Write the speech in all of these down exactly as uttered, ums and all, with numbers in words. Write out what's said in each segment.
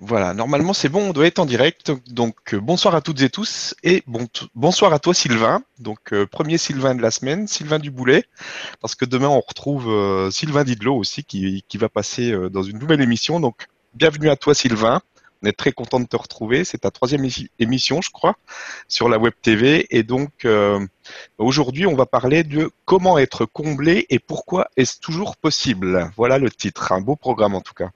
Voilà, normalement c'est bon, on doit être en direct. Donc euh, bonsoir à toutes et tous et bon, bonsoir à toi Sylvain. Donc euh, premier Sylvain de la semaine, Sylvain Duboulet, parce que demain on retrouve euh, Sylvain Didlot aussi qui, qui va passer euh, dans une nouvelle émission. Donc bienvenue à toi Sylvain. On est très content de te retrouver. C'est ta troisième émi- émission, je crois, sur la Web T V. Et donc euh, aujourd'hui on va parler de comment être comblé et pourquoi est-ce toujours possible. Voilà le titre. Un beau programme en tout cas.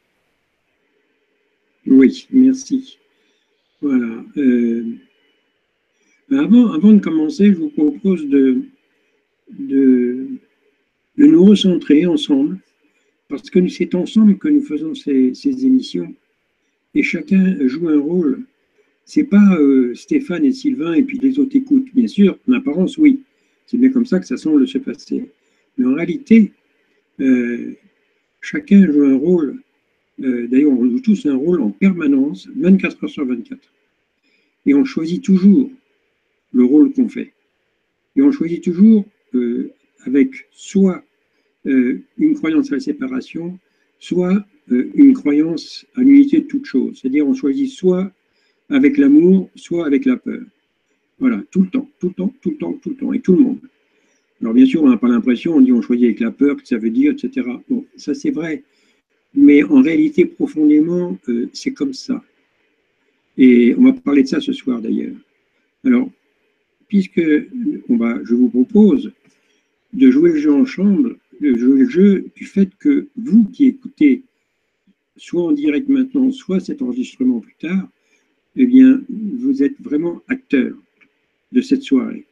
Oui, merci. Voilà. Euh, avant, avant de commencer, je vous propose de, de, de nous recentrer ensemble, parce que c'est ensemble que nous faisons ces, ces émissions, et chacun joue un rôle. C'est pas euh, Stéphane et Sylvain et puis les autres écoutent. Bien sûr, en apparence, oui. C'est bien comme ça que ça semble se passer. Mais en réalité, euh, chacun joue un rôle. Euh, D'ailleurs, on joue tous un rôle en permanence, vingt-quatre heures sur vingt-quatre. Et on choisit toujours le rôle qu'on fait. Et on choisit toujours euh, avec soit euh, une croyance à la séparation, soit euh, une croyance à l'unité de toute chose. C'est-à-dire on choisit soit avec l'amour, soit avec la peur. Voilà, tout le temps, tout le temps, tout le temps, tout le temps, et tout le monde. Alors bien sûr, on n'a pas l'impression, on dit on choisit avec la peur, que ça veut dire, et cetera. Bon, ça c'est vrai, mais en réalité, profondément, euh, c'est comme ça. Et on va parler de ça ce soir d'ailleurs. Alors, puisque on va, je vous propose de jouer le jeu en chambre, de jouer le jeu du fait que vous qui écoutez, soit en direct maintenant, soit cet enregistrement plus tard, eh bien, vous êtes vraiment acteur de cette soirée.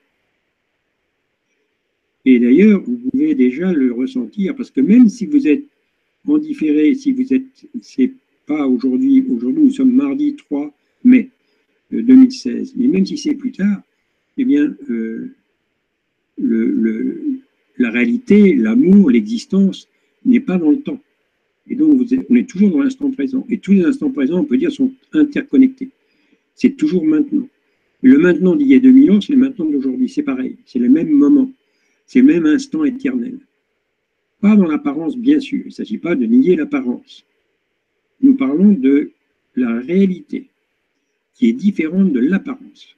Et d'ailleurs, vous pouvez déjà le ressentir, parce que même si vous êtes en différé, si vous êtes, c'est pas aujourd'hui, aujourd'hui nous sommes mardi trois mai deux mille seize, mais même si c'est plus tard, eh bien, euh, le, le, la réalité, l'amour, l'existence n'est pas dans le temps. Et donc, vous êtes, on est toujours dans l'instant présent. Et tous les instants présents, on peut dire, sont interconnectés. C'est toujours maintenant. Le maintenant d'il y a deux mille ans, c'est le maintenant d'aujourd'hui. C'est pareil. C'est le même moment. C'est le même instant éternel. Pas dans l'apparence, bien sûr. Il ne s'agit pas de nier l'apparence. Nous parlons de la réalité, qui est différente de l'apparence.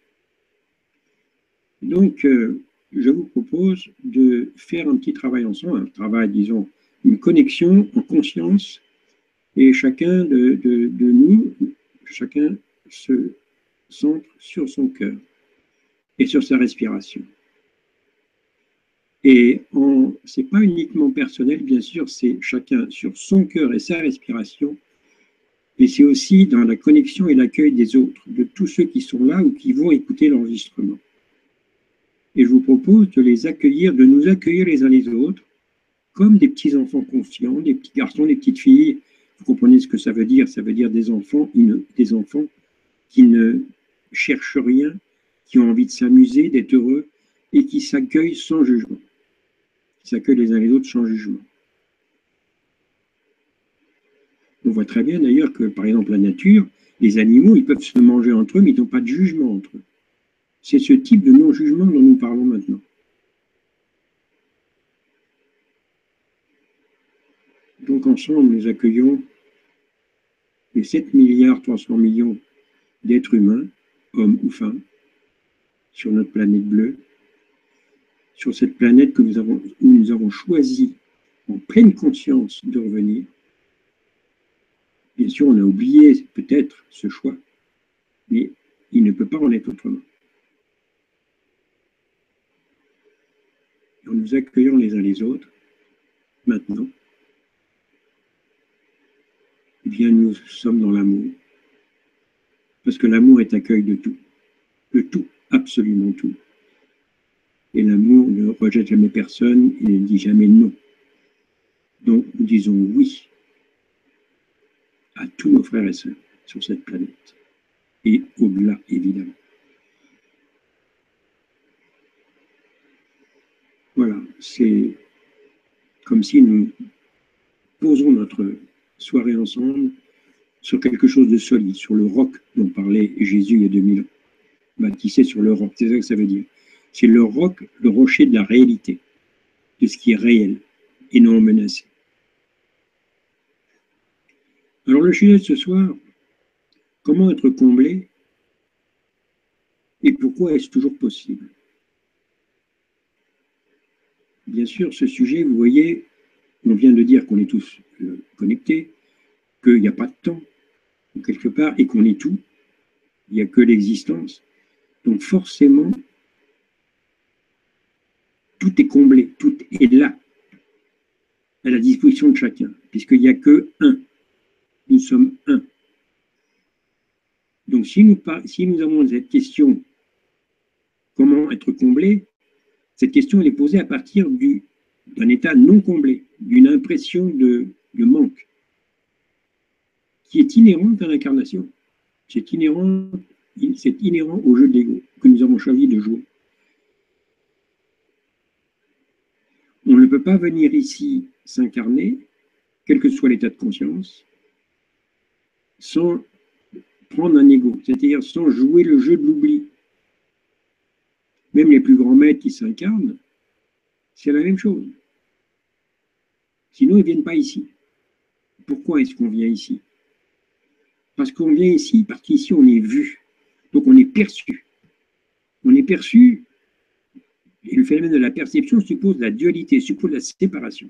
Donc, euh, je vous propose de faire un petit travail ensemble, un travail, disons, une connexion en conscience, et chacun de, de, de nous, chacun se centre sur son cœur et sur sa respiration. Et ce n'est pas uniquement personnel, bien sûr, c'est chacun sur son cœur et sa respiration, mais c'est aussi dans la connexion et l'accueil des autres, de tous ceux qui sont là ou qui vont écouter l'enregistrement. Et je vous propose de les accueillir, de nous accueillir les uns les autres, comme des petits enfants conscients, des petits garçons, des petites filles. Vous comprenez ce que ça veut dire? Ça veut dire des enfants, une, des enfants qui ne cherchent rien, qui ont envie de s'amuser, d'être heureux, et qui s'accueillent sans jugement. Qui s'accueillent les uns les autres sans jugement. On voit très bien d'ailleurs que, par exemple, la nature, les animaux, ils peuvent se manger entre eux, mais ils n'ont pas de jugement entre eux. C'est ce type de non-jugement dont nous parlons maintenant. Donc ensemble, nous accueillons les sept milliards trois cents millions d'êtres humains, hommes ou femmes, sur notre planète bleue, sur cette planète que nous avons, où nous avons choisi en pleine conscience de revenir. Bien sûr, on a oublié peut-être ce choix, mais il ne peut pas en être autrement. Et en nous accueillant les uns les autres, maintenant, eh bien, nous sommes dans l'amour, parce que l'amour est accueil de tout, de tout, absolument tout. Et l'amour ne rejette jamais personne, il ne dit jamais non. Donc, nous disons oui à tous nos frères et sœurs sur cette planète, et au-delà, évidemment. Voilà, c'est comme si nous posons notre soirée ensemble sur quelque chose de solide, sur le roc dont parlait Jésus il y a deux mille ans. Baptisé sur le roc, c'est ça que ça veut dire. C'est le roc, le rocher de la réalité, de ce qui est réel et non menacé. Alors le sujet de ce soir, comment être comblé et pourquoi est-ce toujours possible? Bien sûr, ce sujet, vous voyez, on vient de dire qu'on est tous euh, connectés, qu'il n'y a pas de temps, quelque part, et qu'on est tout. Il n'y a que l'existence. Donc forcément, tout est comblé, tout est là, à la disposition de chacun, puisqu'il n'y a que un. Nous sommes un. Donc si nous, si nous avons cette question, comment être comblé, cette question elle est posée à partir d'un état non comblé, d'une impression de, de manque, qui est inhérente à l'incarnation. C'est inhérent, c'est inhérent au jeu de l'ego que nous avons choisi de jouer. On ne peut pas venir ici s'incarner, quel que soit l'état de conscience, sans prendre un ego, c'est-à-dire sans jouer le jeu de l'oubli. Même les plus grands maîtres qui s'incarnent, c'est la même chose. Sinon, ils ne viennent pas ici. Pourquoi est-ce qu'on vient ici? Parce qu'on vient ici, parce qu'ici, on est vu. Donc, on est perçu. On est perçu, et le phénomène de la perception suppose la dualité, suppose la séparation.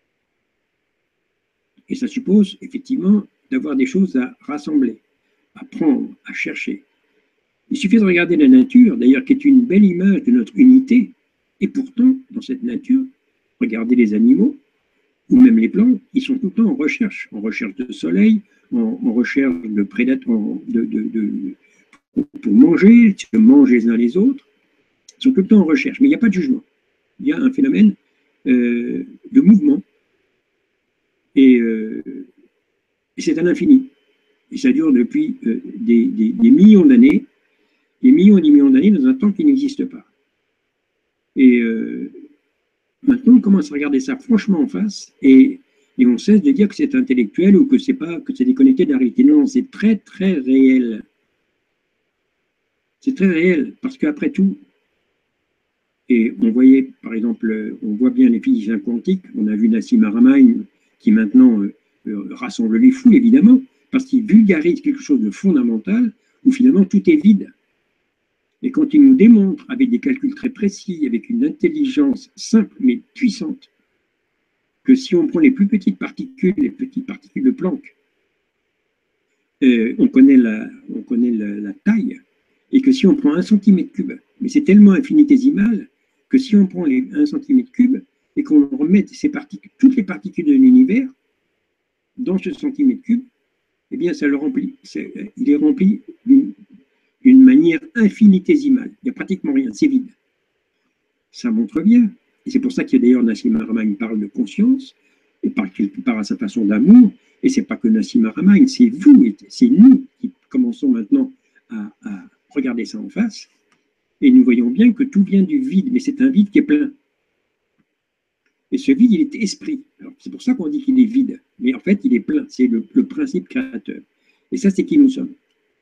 Et ça suppose, effectivement, d'avoir des choses à rassembler, à prendre, à chercher. Il suffit de regarder la nature, d'ailleurs, qui est une belle image de notre unité. Et pourtant, dans cette nature, regardez les animaux, ou même les plantes, ils sont tout le temps en recherche, en recherche de soleil, en, en recherche de prédateurs, de, de, de, pour manger, se manger les uns les autres. Ils sont tout le temps en recherche, mais il n'y a pas de jugement. Il y a un phénomène euh, de mouvement. Et, euh, et c'est à l'infini. Et ça dure depuis euh, des, des, des millions d'années, des millions et des millions d'années dans un temps qui n'existe pas. Et euh, maintenant, on commence à regarder ça franchement en face et, et on cesse de dire que c'est intellectuel ou que c'est pas, que c'est déconnecté de la réalité. Non, c'est très, très réel. C'est très réel parce qu'après tout, et on voyait, par exemple, on voit bien les physiciens quantiques, on a vu Nassim Haramein qui maintenant euh, euh, rassemble les foules, évidemment, parce qu'il vulgarise quelque chose de fondamental où finalement tout est vide. Et quand il nous démontre, avec des calculs très précis, avec une intelligence simple mais puissante, que si on prend les plus petites particules, les petites particules de Planck, euh, on connaît, la, on connaît la, la taille, et que si on prend un centimètre cube, mais c'est tellement infinitésimal que si on prend les un centimètre cube et qu'on remet ces particules, toutes les particules de l'univers dans ce centimètre cube, eh bien, ça le remplit. Est, il est rempli d'une manière infinitésimale. Il n'y a pratiquement rien, c'est vide. Ça montre bien. Et c'est pour ça que d'ailleurs Nassim Haramein parle de conscience, et par quelque part à sa façon d'amour. Et c'est pas que Nassim Haramein, c'est vous, c'est nous qui commençons maintenant à, à regarder ça en face. Et nous voyons bien que tout vient du vide, mais c'est un vide qui est plein. Et ce vide, il est esprit. C'est pour ça qu'on dit qu'il est vide. Mais en fait, il est plein. C'est le, le principe créateur. Et ça, c'est qui nous sommes.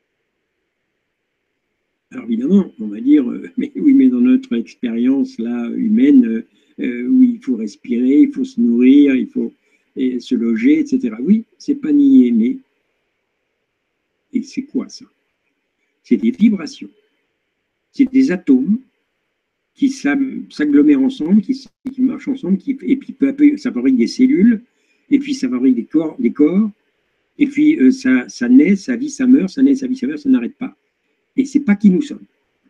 Alors évidemment, on va dire, euh, mais oui, mais dans notre expérience là humaine, euh, où il faut respirer, il faut se nourrir, il faut et, se loger, et cetera. Oui, c'est pas nier, mais et c'est quoi ça? C'est des vibrations. C'est des atomes qui s'agglomèrent ensemble, qui, qui marchent ensemble, qui, et puis peu à peu, ça fabrique des cellules, et puis ça fabrique des corps, des corps et puis euh, ça, ça naît, ça vit, ça meurt, ça naît, ça vit, ça meurt, ça n'arrête pas. Et c'est pas qui nous sommes.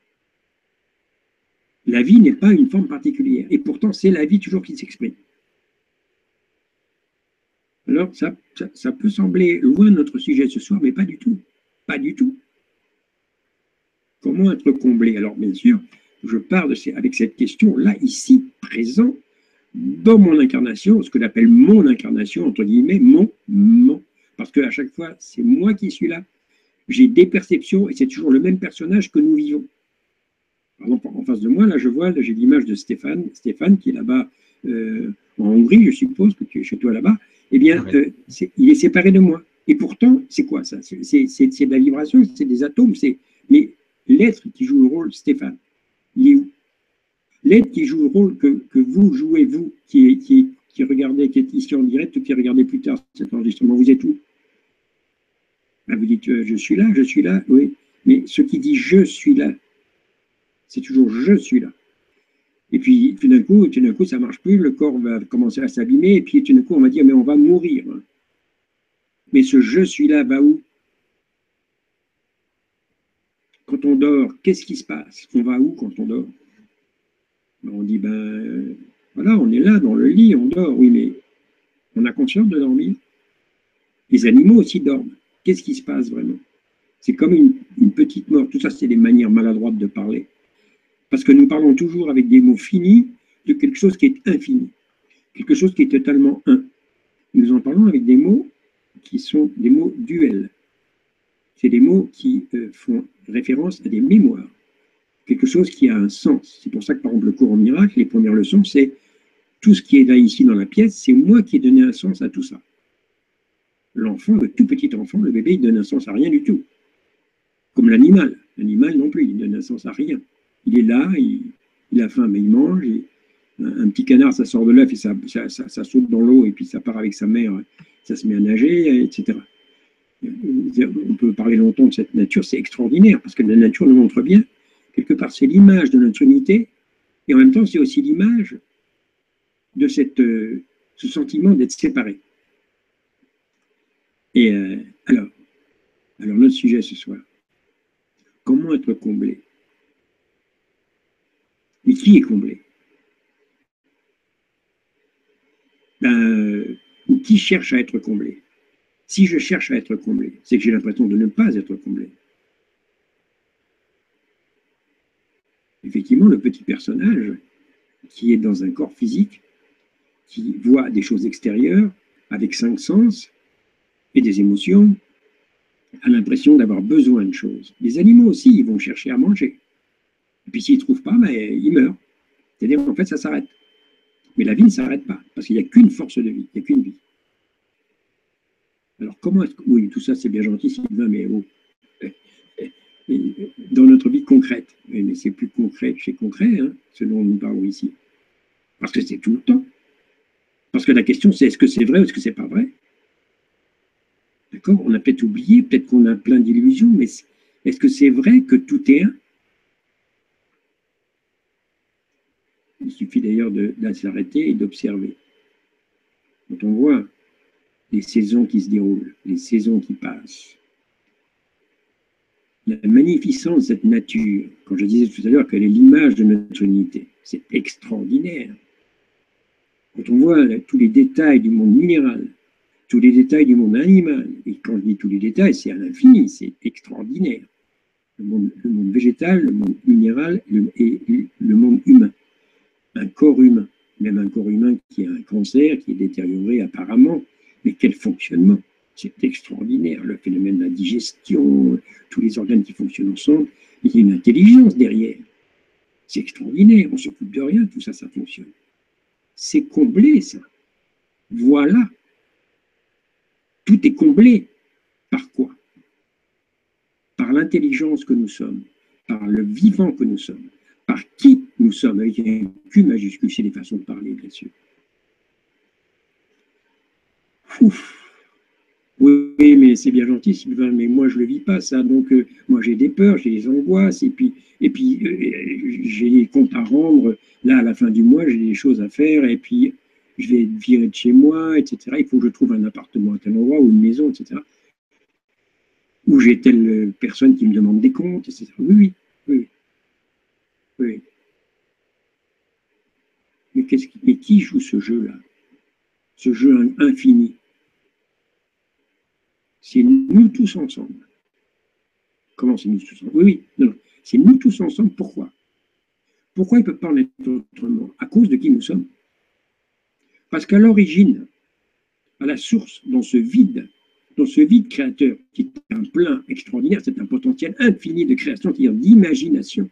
La vie n'est pas une forme particulière, et pourtant c'est la vie toujours qui s'exprime. Alors ça, ça, ça peut sembler loin de notre sujet ce soir, mais pas du tout. Pas du tout. Comment être comblé? Alors bien sûr, je pars de ces, avec cette question là, ici, présent, dans mon incarnation, ce que j'appelle mon incarnation, entre guillemets, mon, mon, parce qu'à chaque fois, c'est moi qui suis là. J'ai des perceptions et c'est toujours le même personnage que nous vivons. Par exemple, en face de moi, là, je vois, j'ai l'image de Stéphane, Stéphane qui est là-bas euh, en Hongrie, je suppose, que tu es chez toi là-bas. Eh bien, euh, est, il est séparé de moi. Et pourtant, c'est quoi ça? C'est de la vibration, c'est des atomes, c'est mais l'être qui joue le rôle, Stéphane, il est où? L'être qui joue le rôle que, que vous jouez, vous, qui, qui, qui regardez, qui est ici en direct, ou qui regardez plus tard cet enregistrement, vous êtes où? Ah, vous dites, euh, je suis là, je suis là, oui. Mais ce qui dit je suis là, c'est toujours je suis là. Et puis, tout d'un coup, tout d'un coup, ça ne marche plus, le corps va commencer à s'abîmer, et puis tout d'un coup, on va dire, mais on va mourir. Mais ce je suis là va où? Quand on dort, qu'est-ce qui se passe? On va où quand on dort? Ben, on dit, ben euh, voilà, on est là dans le lit, on dort, oui, mais on a conscience de dormir. Les animaux aussi dorment. Qu'est-ce qui se passe vraiment? C'est comme une, une petite mort. Tout ça, c'est des manières maladroites de parler. Parce que nous parlons toujours avec des mots finis de quelque chose qui est infini, quelque chose qui est totalement un. Nous en parlons avec des mots qui sont des mots duels. C'est des mots qui euh, font référence à des mémoires, quelque chose qui a un sens. C'est pour ça que, par exemple, le cours en miracle, les premières leçons, c'est tout ce qui est là ici dans la pièce, c'est moi qui ai donné un sens à tout ça. L'enfant, le tout petit enfant, le bébé, il donne un sens à rien du tout. Comme l'animal. L'animal non plus, il donne un sens à rien. Il est là, il, il a faim, mais il mange. Et un, un petit canard, ça sort de l'œuf et ça, ça, ça, ça saute dans l'eau et puis ça part avec sa mère, ça se met à nager, et cetera. On peut parler longtemps de cette nature, c'est extraordinaire, parce que la nature nous montre bien, quelque part, c'est l'image de notre unité, et en même temps, c'est aussi l'image de cette, euh, ce sentiment d'être séparé. Et euh, alors, alors, notre sujet ce soir, comment être comblé? Mais qui est comblé? Ben, ou qui cherche à être comblé? Si je cherche à être comblé, c'est que j'ai l'impression de ne pas être comblé. Effectivement, le petit personnage qui est dans un corps physique, qui voit des choses extérieures, avec cinq sens et des émotions, a l'impression d'avoir besoin de choses. Les animaux aussi, ils vont chercher à manger. Et puis s'ils ne trouvent pas, ben, ils meurent. C'est-à-dire qu'en fait, ça s'arrête. Mais la vie ne s'arrête pas, parce qu'il n'y a qu'une force de vie, il n'y a qu'une vie. Alors comment est-ce que... Oui, tout ça c'est bien gentil, Sylvain, mais oh, dans notre vie concrète, mais c'est plus concret que chez concret, hein, ce dont nous parlons ici. Parce que c'est tout le temps. Parce que la question c'est est-ce que c'est vrai ou est-ce que c'est pas vrai? D'accord? On a peut-être oublié, peut-être qu'on a plein d'illusions, mais est-ce que c'est vrai que tout est un? Il suffit d'ailleurs de, de s'arrêter et d'observer. Quand on voit les saisons qui se déroulent, les saisons qui passent, la magnificence de cette nature, quand je disais tout à l'heure qu'elle est l'image de notre unité, c'est extraordinaire. Quand on voit là, tous les détails du monde minéral, tous les détails du monde animal, et quand je dis tous les détails, c'est à l'infini, c'est extraordinaire. Le monde, le monde végétal, le monde minéral le, et le monde humain. Un corps humain, même un corps humain qui a un cancer, qui est détérioré apparemment, mais quel fonctionnement! C'est extraordinaire, le phénomène de la digestion, tous les organes qui fonctionnent ensemble, il y a une intelligence derrière. C'est extraordinaire, on ne s'occupe de rien, tout ça, ça fonctionne. C'est comblé, ça. Voilà. Tout est comblé. Par quoi? Par l'intelligence que nous sommes, par le vivant que nous sommes, par qui nous sommes, avec un Q majuscule, c'est des façons de parler, bien sûr. Ouf. Oui, mais c'est bien gentil, Sylvain, mais moi je ne le vis pas, ça. Donc, euh, moi j'ai des peurs, j'ai des angoisses, et puis, et puis euh, j'ai des comptes à rendre. Là, à la fin du mois, j'ai des choses à faire, et puis je vais virer de chez moi, et cetera. Il faut que je trouve un appartement à tel endroit, ou une maison, et cetera. Ou j'ai telle personne qui me demande des comptes, et cetera. Oui, oui, oui. oui. Mais, qu'est-ce qui, mais qui joue ce jeu-là? Ce jeu infini? C'est nous tous ensemble. Comment c'est nous tous ensemble? Oui, oui, non, non. C'est nous tous ensemble. Pourquoi? Pourquoi il ne peut pas en être autrement? À cause de qui nous sommes. Parce qu'à l'origine, à la source, dans ce vide, dans ce vide créateur, qui est un plein extraordinaire, c'est un potentiel infini de création, c'est-à-dire d'imagination,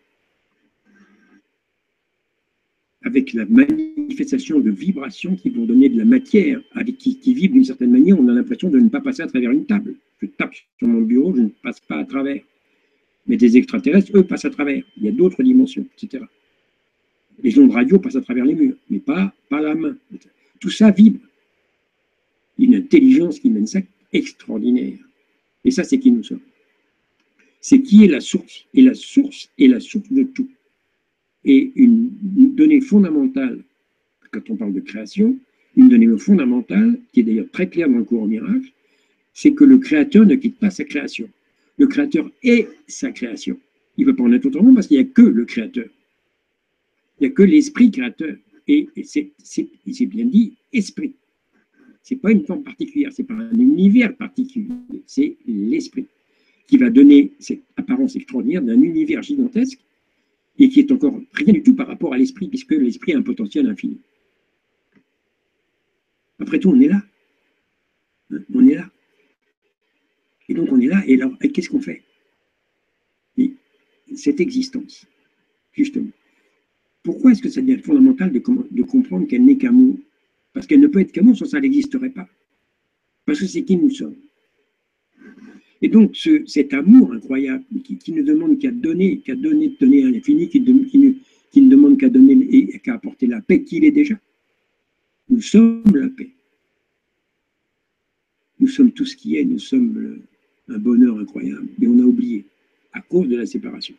avec la manifestation de vibrations qui vont donner de la matière, avec qui, qui vibre d'une certaine manière, on a l'impression de ne pas passer à travers une table. Je tape sur mon bureau, je ne passe pas à travers. Mais des extraterrestres, eux, passent à travers. Il y a d'autres dimensions, et cetera. Les ondes radio passent à travers les murs, mais pas, pas la main. Tout ça vibre. Une intelligence qui mène ça extraordinaire. Et ça, c'est qui nous sommes. C'est qui est la source, et la source est la source de tout. Et une, une donnée fondamentale, quand on parle de création, une donnée fondamentale, qui est d'ailleurs très claire dans le courant miracle, c'est que le créateur ne quitte pas sa création. Le créateur est sa création. Il ne peut pas en être autrement parce qu'il n'y a que le créateur. Il n'y a que l'esprit créateur. Et, et c'est bien dit, esprit. Ce n'est pas une forme particulière, ce n'est pas un univers particulier, c'est l'esprit qui va donner cette apparence extraordinaire d'un univers gigantesque et qui est encore rien du tout par rapport à l'esprit, puisque l'esprit a un potentiel infini. Après tout, on est là. Hein, on est là. Et donc, on est là, et alors, qu'est-ce qu'on fait? Et cette existence, justement. Pourquoi est-ce que ça devient fondamental de, de comprendre qu'elle n'est qu'amour? Parce qu'elle ne peut être qu'amour, sans ça, elle n'existerait pas. Parce que c'est qui nous sommes. Et donc, ce, cet amour incroyable, qui, qui ne demande qu'à donner, qu'à donner, donner à l'infini, qui, qui, ne, qui ne demande qu'à donner et qu'à apporter la paix qu'il est déjà. Nous sommes la paix. Nous sommes tout ce qui est, nous sommes le, un bonheur incroyable. Mais on a oublié, à cause de la séparation.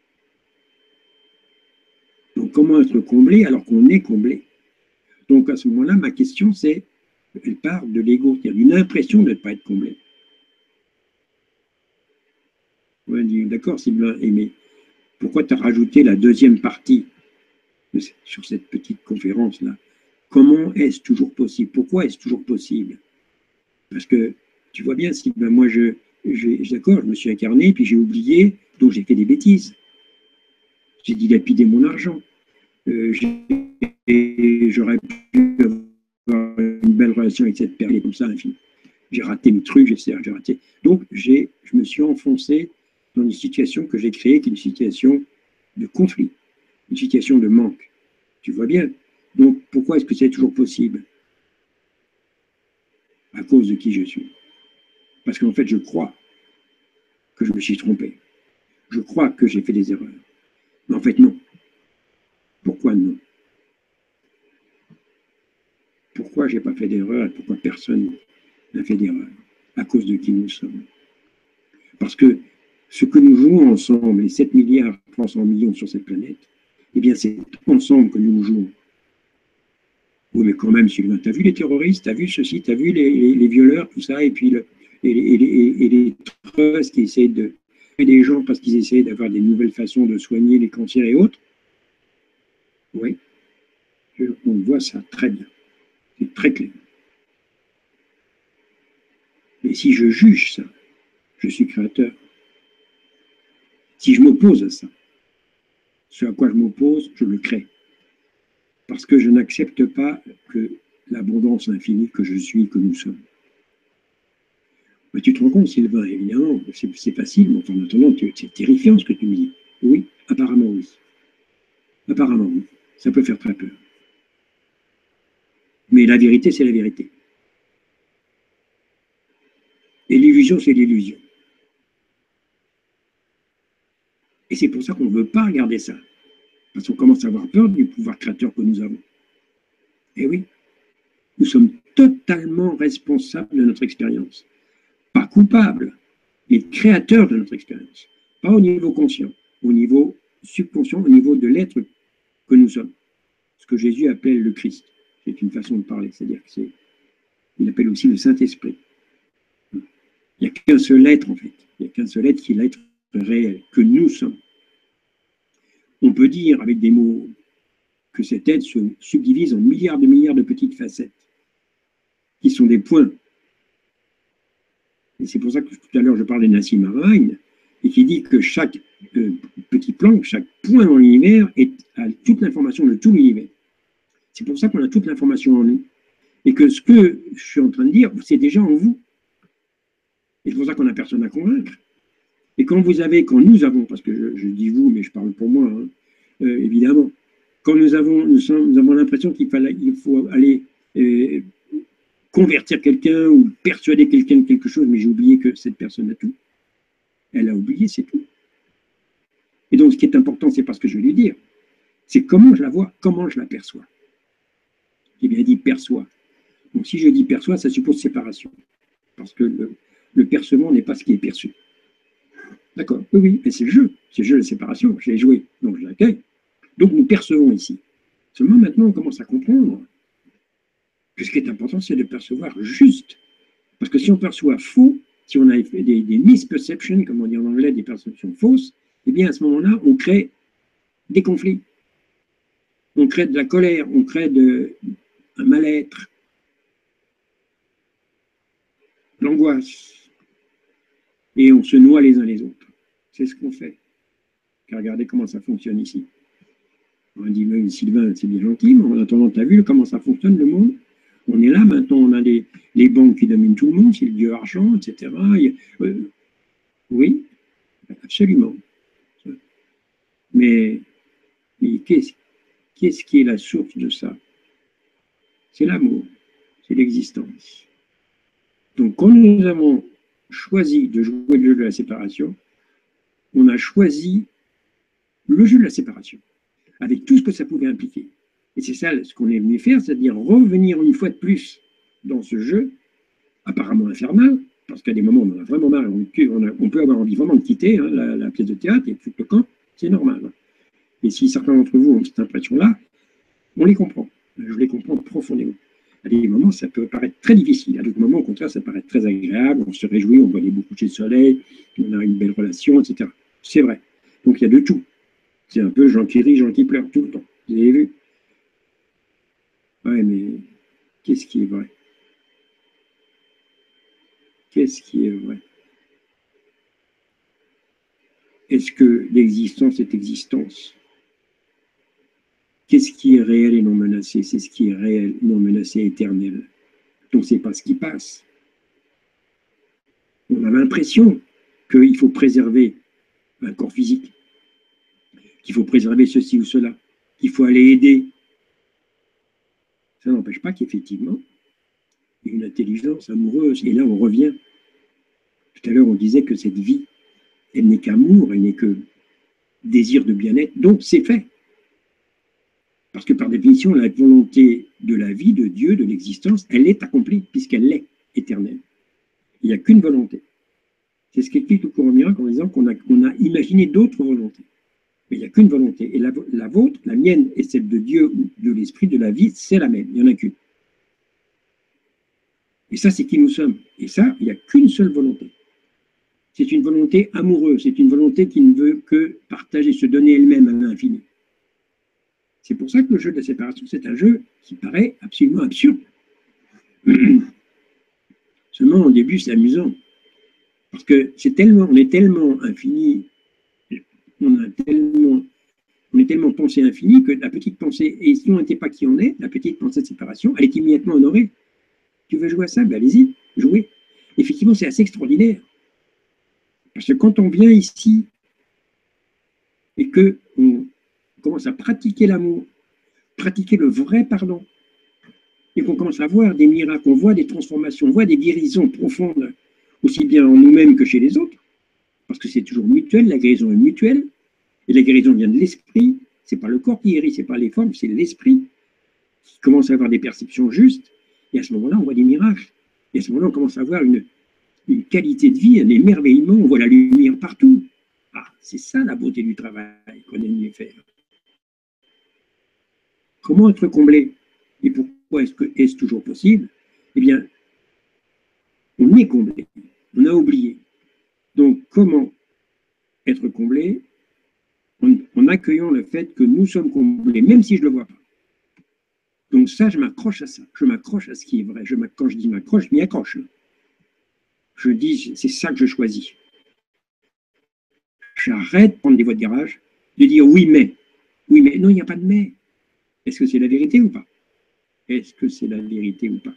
Donc, comment être comblé alors qu'on est comblé? Donc, à ce moment-là, ma question, c'est, elle part de l'ego, c'est-à-dire d'une impression de ne pas être comblé. On dit, d'accord, Sylvain, mais pourquoi tu as rajouté la deuxième partie de, sur cette petite conférence-là? Comment est-ce toujours possible? Pourquoi est-ce toujours possible? Parce que, tu vois bien, Sylvain, moi, je, je, d'accord, je me suis incarné, puis j'ai oublié, donc j'ai fait des bêtises. J'ai dilapidé mon argent. Euh, J'aurais pu avoir une belle relation avec cette personne, comme ça, infini. J'ai raté mes trucs, j'ai raté. Donc, je me suis enfoncé dans une situation que j'ai créée, qui est une situation de conflit, une situation de manque. Tu vois bien. Donc, pourquoi est-ce que c'est toujours possible? À cause de qui je suis. Parce qu'en fait, je crois que je me suis trompé. Je crois que j'ai fait des erreurs. Mais en fait, non. Pourquoi non? Pourquoi je n'ai pas fait d'erreur et pourquoi personne n'a fait d'erreur? À cause de qui nous sommes. Parce que ce que nous jouons ensemble, les sept milliards trois cents millions sur cette planète, eh bien, c'est ensemble que nous jouons. Oui, mais quand même, Sylvain, t'as vu les terroristes, t'as vu ceci, t'as vu les, les, les violeurs, tout ça, et puis le, et, les, et, les, et les trusts qui essayent de tuer des gens parce qu'ils essayent d'avoir des nouvelles façons de soigner les cancers et autres. Oui, on voit ça très bien. C'est très clair. Mais si je juge ça, je suis créateur. Si je m'oppose à ça, ce à quoi je m'oppose, je le crée. Parce que je n'accepte pas que l'abondance infinie que je suis, que nous sommes. Mais tu te rends compte, Sylvain, évidemment, c'est facile, mais en attendant, c'est terrifiant ce que tu me dis. Oui, apparemment oui. Apparemment oui. Ça peut faire très peur. Mais la vérité, c'est la vérité. Et l'illusion, c'est l'illusion. Et c'est pour ça qu'on ne veut pas regarder ça. Parce qu'on commence à avoir peur du pouvoir créateur que nous avons. Et oui, nous sommes totalement responsables de notre expérience. Pas coupables, mais créateurs de notre expérience. Pas au niveau conscient, au niveau subconscient, au niveau de l'être que nous sommes. Ce que Jésus appelle le Christ. C'est une façon de parler, c'est-à-dire que c'est, il appelle aussi le Saint-Esprit. Il n'y a qu'un seul être, en fait. Il n'y a qu'un seul être qui est l'être réel, que nous sommes. On peut dire, avec des mots, que cet être se subdivise en milliards de milliards de petites facettes, qui sont des points. Et c'est pour ça que tout à l'heure, je parlais de Nassim Haramein, et qui dit que chaque euh, petit plan, chaque point dans l'univers a toute l'information de tout l'univers. C'est pour ça qu'on a toute l'information en nous. Et que ce que je suis en train de dire, c'est déjà en vous. Et c'est pour ça qu'on n'a personne à convaincre. Et quand vous avez, quand nous avons, parce que je, je dis vous, mais je parle pour moi, hein, euh, évidemment, quand nous avons, nous sommes, nous avons l'impression qu'il il faut aller euh, convertir quelqu'un ou persuader quelqu'un de quelque chose, mais j'ai oublié que cette personne a tout. Elle a oublié, c'est tout. Et donc, ce qui est important, c'est pas ce que je vais lui dire, c'est comment je la vois, comment je la perçois. J'ai bien dit perçoit. Donc, si je dis perçoit, ça suppose séparation. Parce que le, Le percevant n'est pas ce qui est perçu. D'accord, oui, oui, mais c'est le jeu, c'est le jeu de la séparation, je l'ai joué, donc je l'accueille. Donc nous percevons ici. Seulement maintenant, on commence à comprendre que ce qui est important, c'est de percevoir juste. Parce que si on perçoit faux, si on a des, des misperceptions, comme on dit en anglais, des perceptions fausses, eh bien à ce moment-là, on crée des conflits. On crée de la colère, on crée de, un mal-être, l'angoisse. Et on se noie les uns les autres. C'est ce qu'on fait. Car regardez comment ça fonctionne ici. On dit, mais Sylvain, c'est bien gentil, mais en attendant, tu as vu comment ça fonctionne le monde? On est là maintenant, on a les, les banques qui dominent tout le monde, c'est le dieu argent, et cetera. Il, euh, oui, absolument. Mais, mais qu'est-ce qu'est-ce qui est la source de ça? C'est l'amour, c'est l'existence. Donc, quand nous avons choisi de jouer le jeu de la séparation, on a choisi le jeu de la séparation, avec tout ce que ça pouvait impliquer. Et c'est ça ce qu'on est venu faire, c'est-à-dire revenir une fois de plus dans ce jeu, apparemment infernal, parce qu'à des moments, on en a vraiment marre, on, on, a, on peut avoir envie vraiment de quitter hein, la, la pièce de théâtre et tout le camp, c'est normal. Et si certains d'entre vous ont cette impression-là, on les comprend. Je les comprends profondément. À des moments, ça peut paraître très difficile. À d'autres moments, au contraire, ça paraît très agréable. On se réjouit, on voit des beaux couchers de soleil, on a une belle relation, et cetera. C'est vrai. Donc, il y a de tout. C'est un peu Jean qui rit, Jean qui pleure tout le temps. Vous avez vu? Ouais, mais qu'est-ce qui est vrai? Qu'est-ce qui est vrai? Est-ce que l'existence est existence? Qu'est-ce qui est réel et non menacé? C'est ce qui est réel, non menacé, éternel. Donc, ce n'est pas ce qui passe. On a l'impression qu'il faut préserver un corps physique, qu'il faut préserver ceci ou cela, qu'il faut aller aider. Ça n'empêche pas qu'effectivement, il y a une intelligence amoureuse. Et là, on revient. Tout à l'heure, on disait que cette vie, elle n'est qu'amour, elle n'est que désir de bien-être. Donc, c'est fait. Parce que par définition, la volonté de la vie, de Dieu, de l'existence, elle est accomplie, puisqu'elle est éternelle. Il n'y a qu'une volonté. C'est ce qu'explique le courant miracle en disant qu'on a, on a imaginé d'autres volontés. Mais il n'y a qu'une volonté. Et la, la vôtre, la mienne et celle de Dieu ou de l'esprit de la vie, c'est la même. Il n'y en a qu'une. Et ça, c'est qui nous sommes. Et ça, il n'y a qu'une seule volonté. C'est une volonté amoureuse. C'est une volonté qui ne veut que partager, se donner elle-même à l'infini. C'est pour ça que le jeu de la séparation, c'est un jeu qui paraît absolument absurde. Seulement, au début, c'est amusant. Parce que c'est tellement, on est tellement infini, on a tellement, on est tellement pensée infinie que la petite pensée, et si on n'était pas qui on est, la petite pensée de séparation, elle est immédiatement honorée. Tu veux jouer à ça? Ben allez-y, jouez. Effectivement, c'est assez extraordinaire. Parce que quand on vient ici et qu'on commence à pratiquer l'amour, pratiquer le vrai pardon, et qu'on commence à voir des miracles, on voit des transformations, on voit des guérisons profondes, aussi bien en nous-mêmes que chez les autres, parce que c'est toujours mutuel, la guérison est mutuelle, et la guérison vient de l'esprit, c'est pas le corps qui guérit, c'est pas les formes, c'est l'esprit qui commence à avoir des perceptions justes, et à ce moment-là, on voit des miracles, et à ce moment-là, on commence à avoir une, une qualité de vie, un émerveillement, on voit la lumière partout. Ah, c'est ça la beauté du travail qu'on aime faire. Comment être comblé? Et pourquoi est-ce que est-ce toujours possible? Eh bien, on est comblé, on a oublié. Donc, comment être comblé? En, en accueillant le fait que nous sommes comblés, même si je ne le vois pas. Donc ça, je m'accroche à ça. Je m'accroche à ce qui est vrai. Je quand je dis m'accroche, je m'y accroche. Je dis, c'est ça que je choisis. J'arrête de prendre des voies de garage, de dire oui, mais. Oui, mais. Non, il n'y a pas de mais. Est-ce que c'est la vérité ou pas? Est-ce que c'est la vérité ou pas?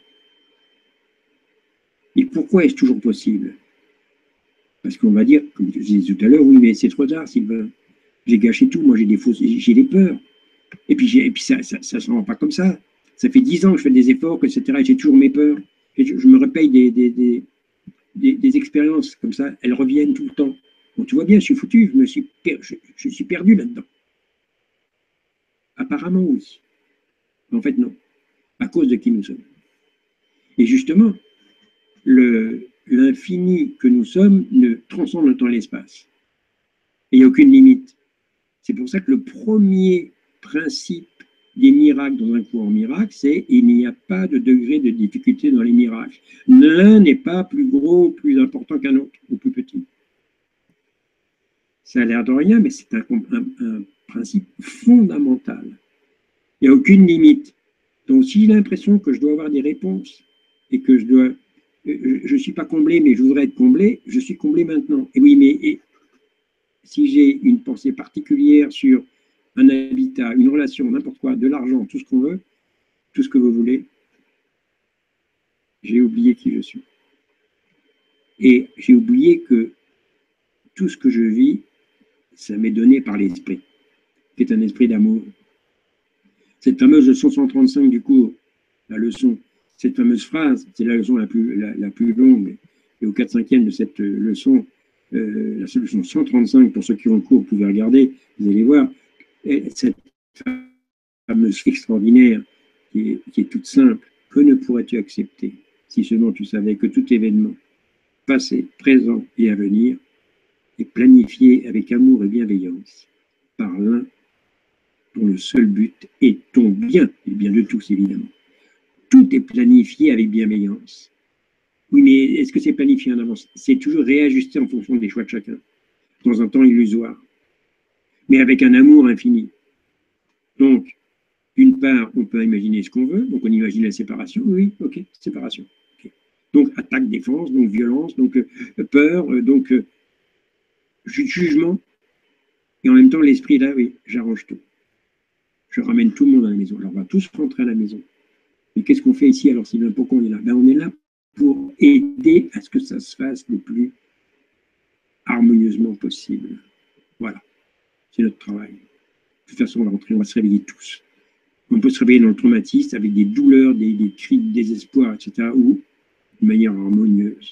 Et pourquoi est-ce toujours possible? Parce qu'on va dire, comme je disais tout à l'heure, oui, mais c'est trop tard, Sylvain. J'ai gâché tout, moi j'ai des fausses, j'ai des peurs. Et puis, et puis ça ne ça, ça se rend pas comme ça. Ça fait dix ans que je fais des efforts, et cetera. Et j'ai toujours mes peurs. Et je, je me repaye des, des, des, des, des expériences comme ça. Elles reviennent tout le temps. Donc tu vois bien, je suis foutu. Je, me suis, per, je, je suis perdu là-dedans. Apparemment, oui. En fait, non. À cause de qui nous sommes. Et justement, le, l'infini que nous sommes ne transcende le temps et l'espace. Et il n'y a aucune limite. C'est pour ça que le premier principe des miracles dans un cours en miracle, c'est il n'y a pas de degré de difficulté dans les miracles. L'un n'est pas plus gros, plus important qu'un autre, ou plus petit. Ça a l'air de rien, mais c'est un, un, un principe fondamental. Il n'y a aucune limite. Donc, si j'ai l'impression que je dois avoir des réponses et que je dois, je ne suis pas comblé, mais je voudrais être comblé, je suis comblé maintenant. Et oui, mais et, si j'ai une pensée particulière sur un habitat, une relation, n'importe quoi, de l'argent, tout ce qu'on veut, tout ce que vous voulez, j'ai oublié qui je suis. Et j'ai oublié que tout ce que je vis, ça m'est donné par l'esprit, qui est un esprit d'amour. Cette fameuse leçon cent trente-cinq du cours, la leçon, cette fameuse phrase, c'est la leçon la plus, la, la plus longue, et au quatre cinquième de cette leçon, euh, la leçon cent trente-cinq, pour ceux qui ont le cours, vous pouvez regarder, vous allez voir, et cette fameuse extraordinaire, qui est, qui est toute simple, que ne pourrais-tu accepter si seulement tu savais que tout événement, passé, présent et à venir, est planifié avec amour et bienveillance par l'un dont le seul but est ton bien, et le bien de tous évidemment. Tout est planifié avec bienveillance. Oui, mais est-ce que c'est planifié en avance? C'est toujours réajusté en fonction des choix de chacun, dans un temps illusoire, mais avec un amour infini. Donc, d'une part, on peut imaginer ce qu'on veut, donc on imagine la séparation, oui, ok, séparation. Okay. Donc, attaque, défense, donc violence, donc euh, peur, euh, donc euh, jugement, et en même temps, l'esprit est là, oui, j'arrange tout. Je ramène tout le monde à la maison. Alors, on va tous rentrer à la maison. Mais qu'est-ce qu'on fait ici alors, Sylvain? Pourquoi on est là? Ben, on est là pour aider à ce que ça se fasse le plus harmonieusement possible. Voilà, c'est notre travail. De toute façon, on va rentrer, on va se réveiller tous. On peut se réveiller dans le traumatisme avec des douleurs, des, des cris de désespoir, et cetera, ou de manière harmonieuse.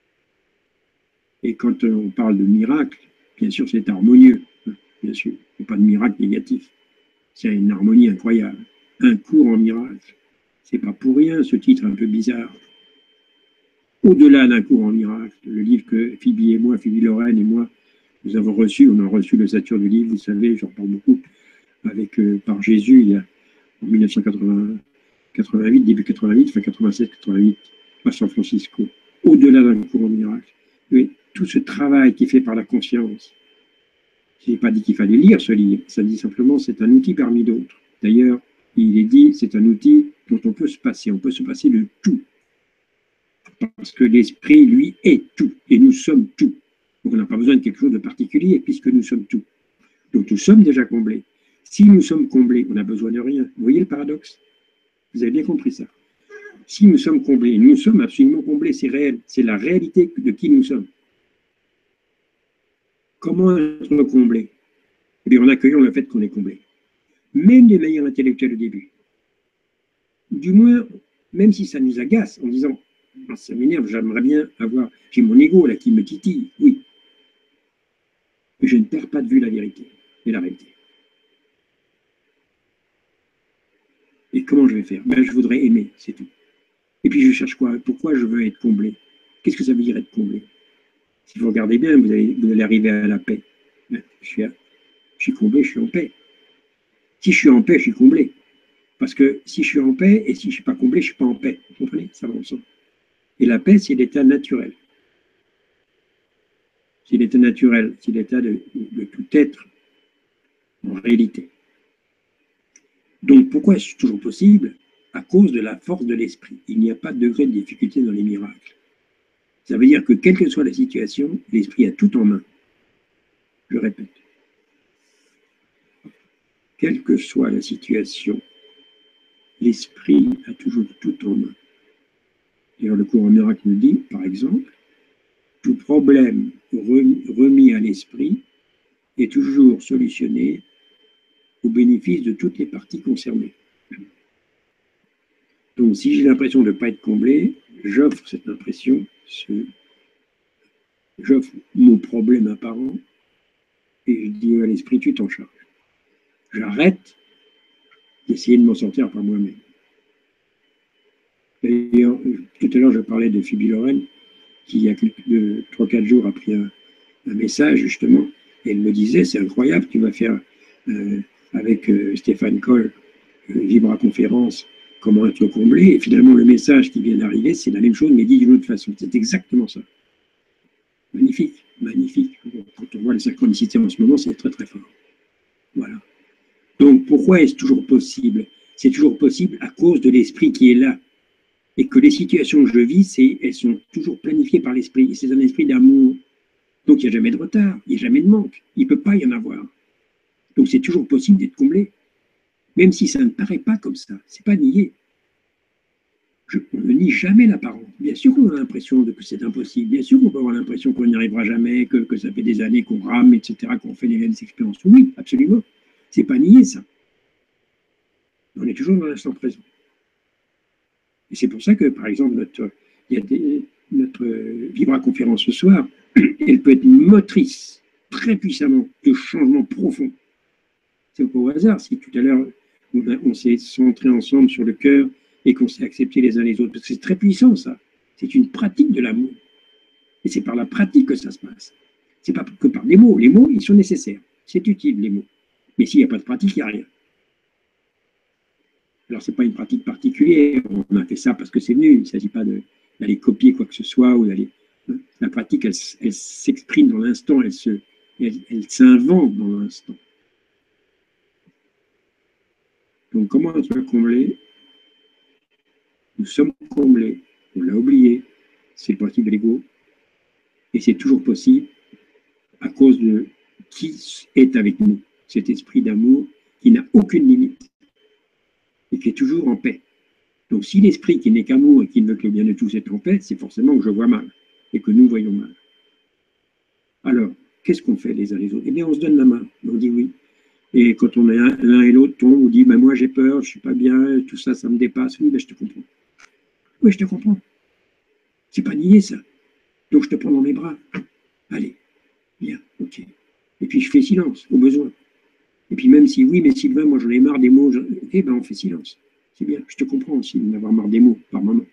Et quand on parle de miracle, bien sûr, c'est harmonieux, bien sûr. Il n'y a pas de miracle négatif. C'est une harmonie incroyable. Un cours en miracle. C'est pas pour rien ce titre un peu bizarre. Au-delà d'un cours en miracle, le livre que Phoebe et moi, Phoebe Lorraine et moi, nous avons reçu, on a reçu le Saturne du livre, vous savez, j'en parle beaucoup, avec, euh, par Jésus, il y a, en mille neuf cent quatre-vingt-huit, début quatre-vingt-huit, fin quatre-vingt-sept quatre-vingt-huit, à San Francisco. Au-delà d'un cours en miracle. Mais tout ce travail qui est fait par la conscience, je n'ai pas dit qu'il fallait lire ce livre, ça dit simplement c'est un outil parmi d'autres. D'ailleurs, il est dit c'est un outil dont on peut se passer, on peut se passer de tout. Parce que l'esprit, lui, est tout, et nous sommes tout. Donc on n'a pas besoin de quelque chose de particulier, puisque nous sommes tout. Donc nous sommes déjà comblés. Si nous sommes comblés, on n'a besoin de rien. Vous voyez le paradoxe? Vous avez bien compris ça. Si nous sommes comblés, nous sommes absolument comblés, c'est réel. C'est la réalité de qui nous sommes. Comment être comblé? Eh bien, en accueillant le fait qu'on est comblé. Même de manière intellectuelle au début. Du moins, même si ça nous agace, en disant oh, ça m'énerve, j'aimerais bien avoir, j'ai mon ego là qui me titille, oui. Mais je ne perds pas de vue la vérité et la réalité. Et comment je vais faire? Ben, je voudrais aimer, c'est tout. Et puis je cherche quoi? Pourquoi je veux être comblé? Qu'est-ce que ça veut dire être comblé? Si vous regardez bien, vous allez, vous allez arriver à la paix. Ben, je, suis à, je suis comblé, je suis en paix. Si je suis en paix, je suis comblé. Parce que si je suis en paix et si je ne suis pas comblé, je ne suis pas en paix. Vous comprenez? Ça va ensemble. Et la paix, c'est l'état naturel. C'est l'état naturel, c'est l'état de, de tout être en réalité. Donc pourquoi est-ce toujours possible? À cause de la force de l'esprit. Il n'y a pas de degré de difficulté dans les miracles. Ça veut dire que quelle que soit la situation, l'esprit a tout en main. Je répète. Quelle que soit la situation, l'esprit a toujours tout en main. D'ailleurs, le cours en miracle nous dit, par exemple, tout problème remis à l'esprit est toujours solutionné au bénéfice de toutes les parties concernées. Donc, si j'ai l'impression de ne pas être comblé, j'offre cette impression, ce... j'offre mon problème apparent, et je dis à l'esprit, tu t'en charges. J'arrête d'essayer de m'en sortir par moi-même. D'ailleurs, tout à l'heure, je parlais de Phoebe Lorraine. qui, il y a trois quatre jours, a pris un, un message, justement, et elle me disait, c'est incroyable, tu vas faire euh, avec euh, Stéphane Coll une vibra-conférence, comment être comblé, et finalement, le message qui vient d'arriver, c'est la même chose, mais dit d'une autre façon. C'est exactement ça. Magnifique, magnifique. Quand on voit les synchronicités en ce moment, c'est très, très fort. Voilà. Donc, pourquoi est-ce toujours possible? C'est toujours possible à cause de l'esprit qui est là. Et que les situations que je vis, elles sont toujours planifiées par l'esprit. C'est un esprit d'amour. Donc, il n'y a jamais de retard, il n'y a jamais de manque. Il ne peut pas y en avoir. Donc, c'est toujours possible d'être comblé. Même si ça ne paraît pas comme ça. Ce n'est pas nié. Je, on ne nie jamais l'apparence. Bien sûr qu'on a l'impression que c'est impossible. Bien sûr qu'on peut avoir l'impression qu'on n'y arrivera jamais, que, que ça fait des années qu'on rame, et cetera, qu'on fait les mêmes expériences. Oui, absolument. Ce n'est pas nié, ça. On est toujours dans l'instant présent. Et c'est pour ça que, par exemple, notre, il y a des, notre vibra-conférence ce soir, elle peut être motrice très puissamment de changements profonds. C'est pas au hasard si tout à l'heure on, on s'est centré ensemble sur le cœur et qu'on s'est accepté les uns les autres. Parce que c'est très puissant, ça. C'est une pratique de l'amour. Et c'est par la pratique que ça se passe. C'est pas que par des mots. Les mots, ils sont nécessaires. C'est utile, les mots. Mais s'il n'y a pas de pratique, il n'y a rien. Alors, ce n'est pas une pratique particulière. On a fait ça parce que c'est venu. Il ne s'agit pas d'aller copier quoi que ce soit. Ou d'aller. La pratique, elle, elle s'exprime dans l'instant. Elle se, elle, elle s'invente dans l'instant. Donc, comment on soit comblé? Nous sommes comblés. On l'a oublié. C'est le principe de l'ego. Et c'est toujours possible à cause de qui est avec nous. Cet esprit d'amour qui n'a aucune limite et qui est toujours en paix. Donc, si l'esprit qui n'est qu'amour et qui ne veut que le bien de tous est en paix, c'est forcément que je vois mal et que nous voyons mal. Alors, qu'est-ce qu'on fait les uns les autres? Eh bien, on se donne la main, on dit oui. Et quand on est l'un et l'autre, on dit ben, moi j'ai peur, je ne suis pas bien, tout ça, ça me dépasse. Oui, ben, je te comprends. Oui, je te comprends. C'est pas nier ça. Donc, je te prends dans mes bras. Allez, bien, ok. Et puis, je fais silence, au besoin. Et puis, même si oui, mais Sylvain, moi j'en ai marre des mots, je... eh ben, on fait silence. C'est bien, je te comprends aussi d'avoir marre des mots par moment.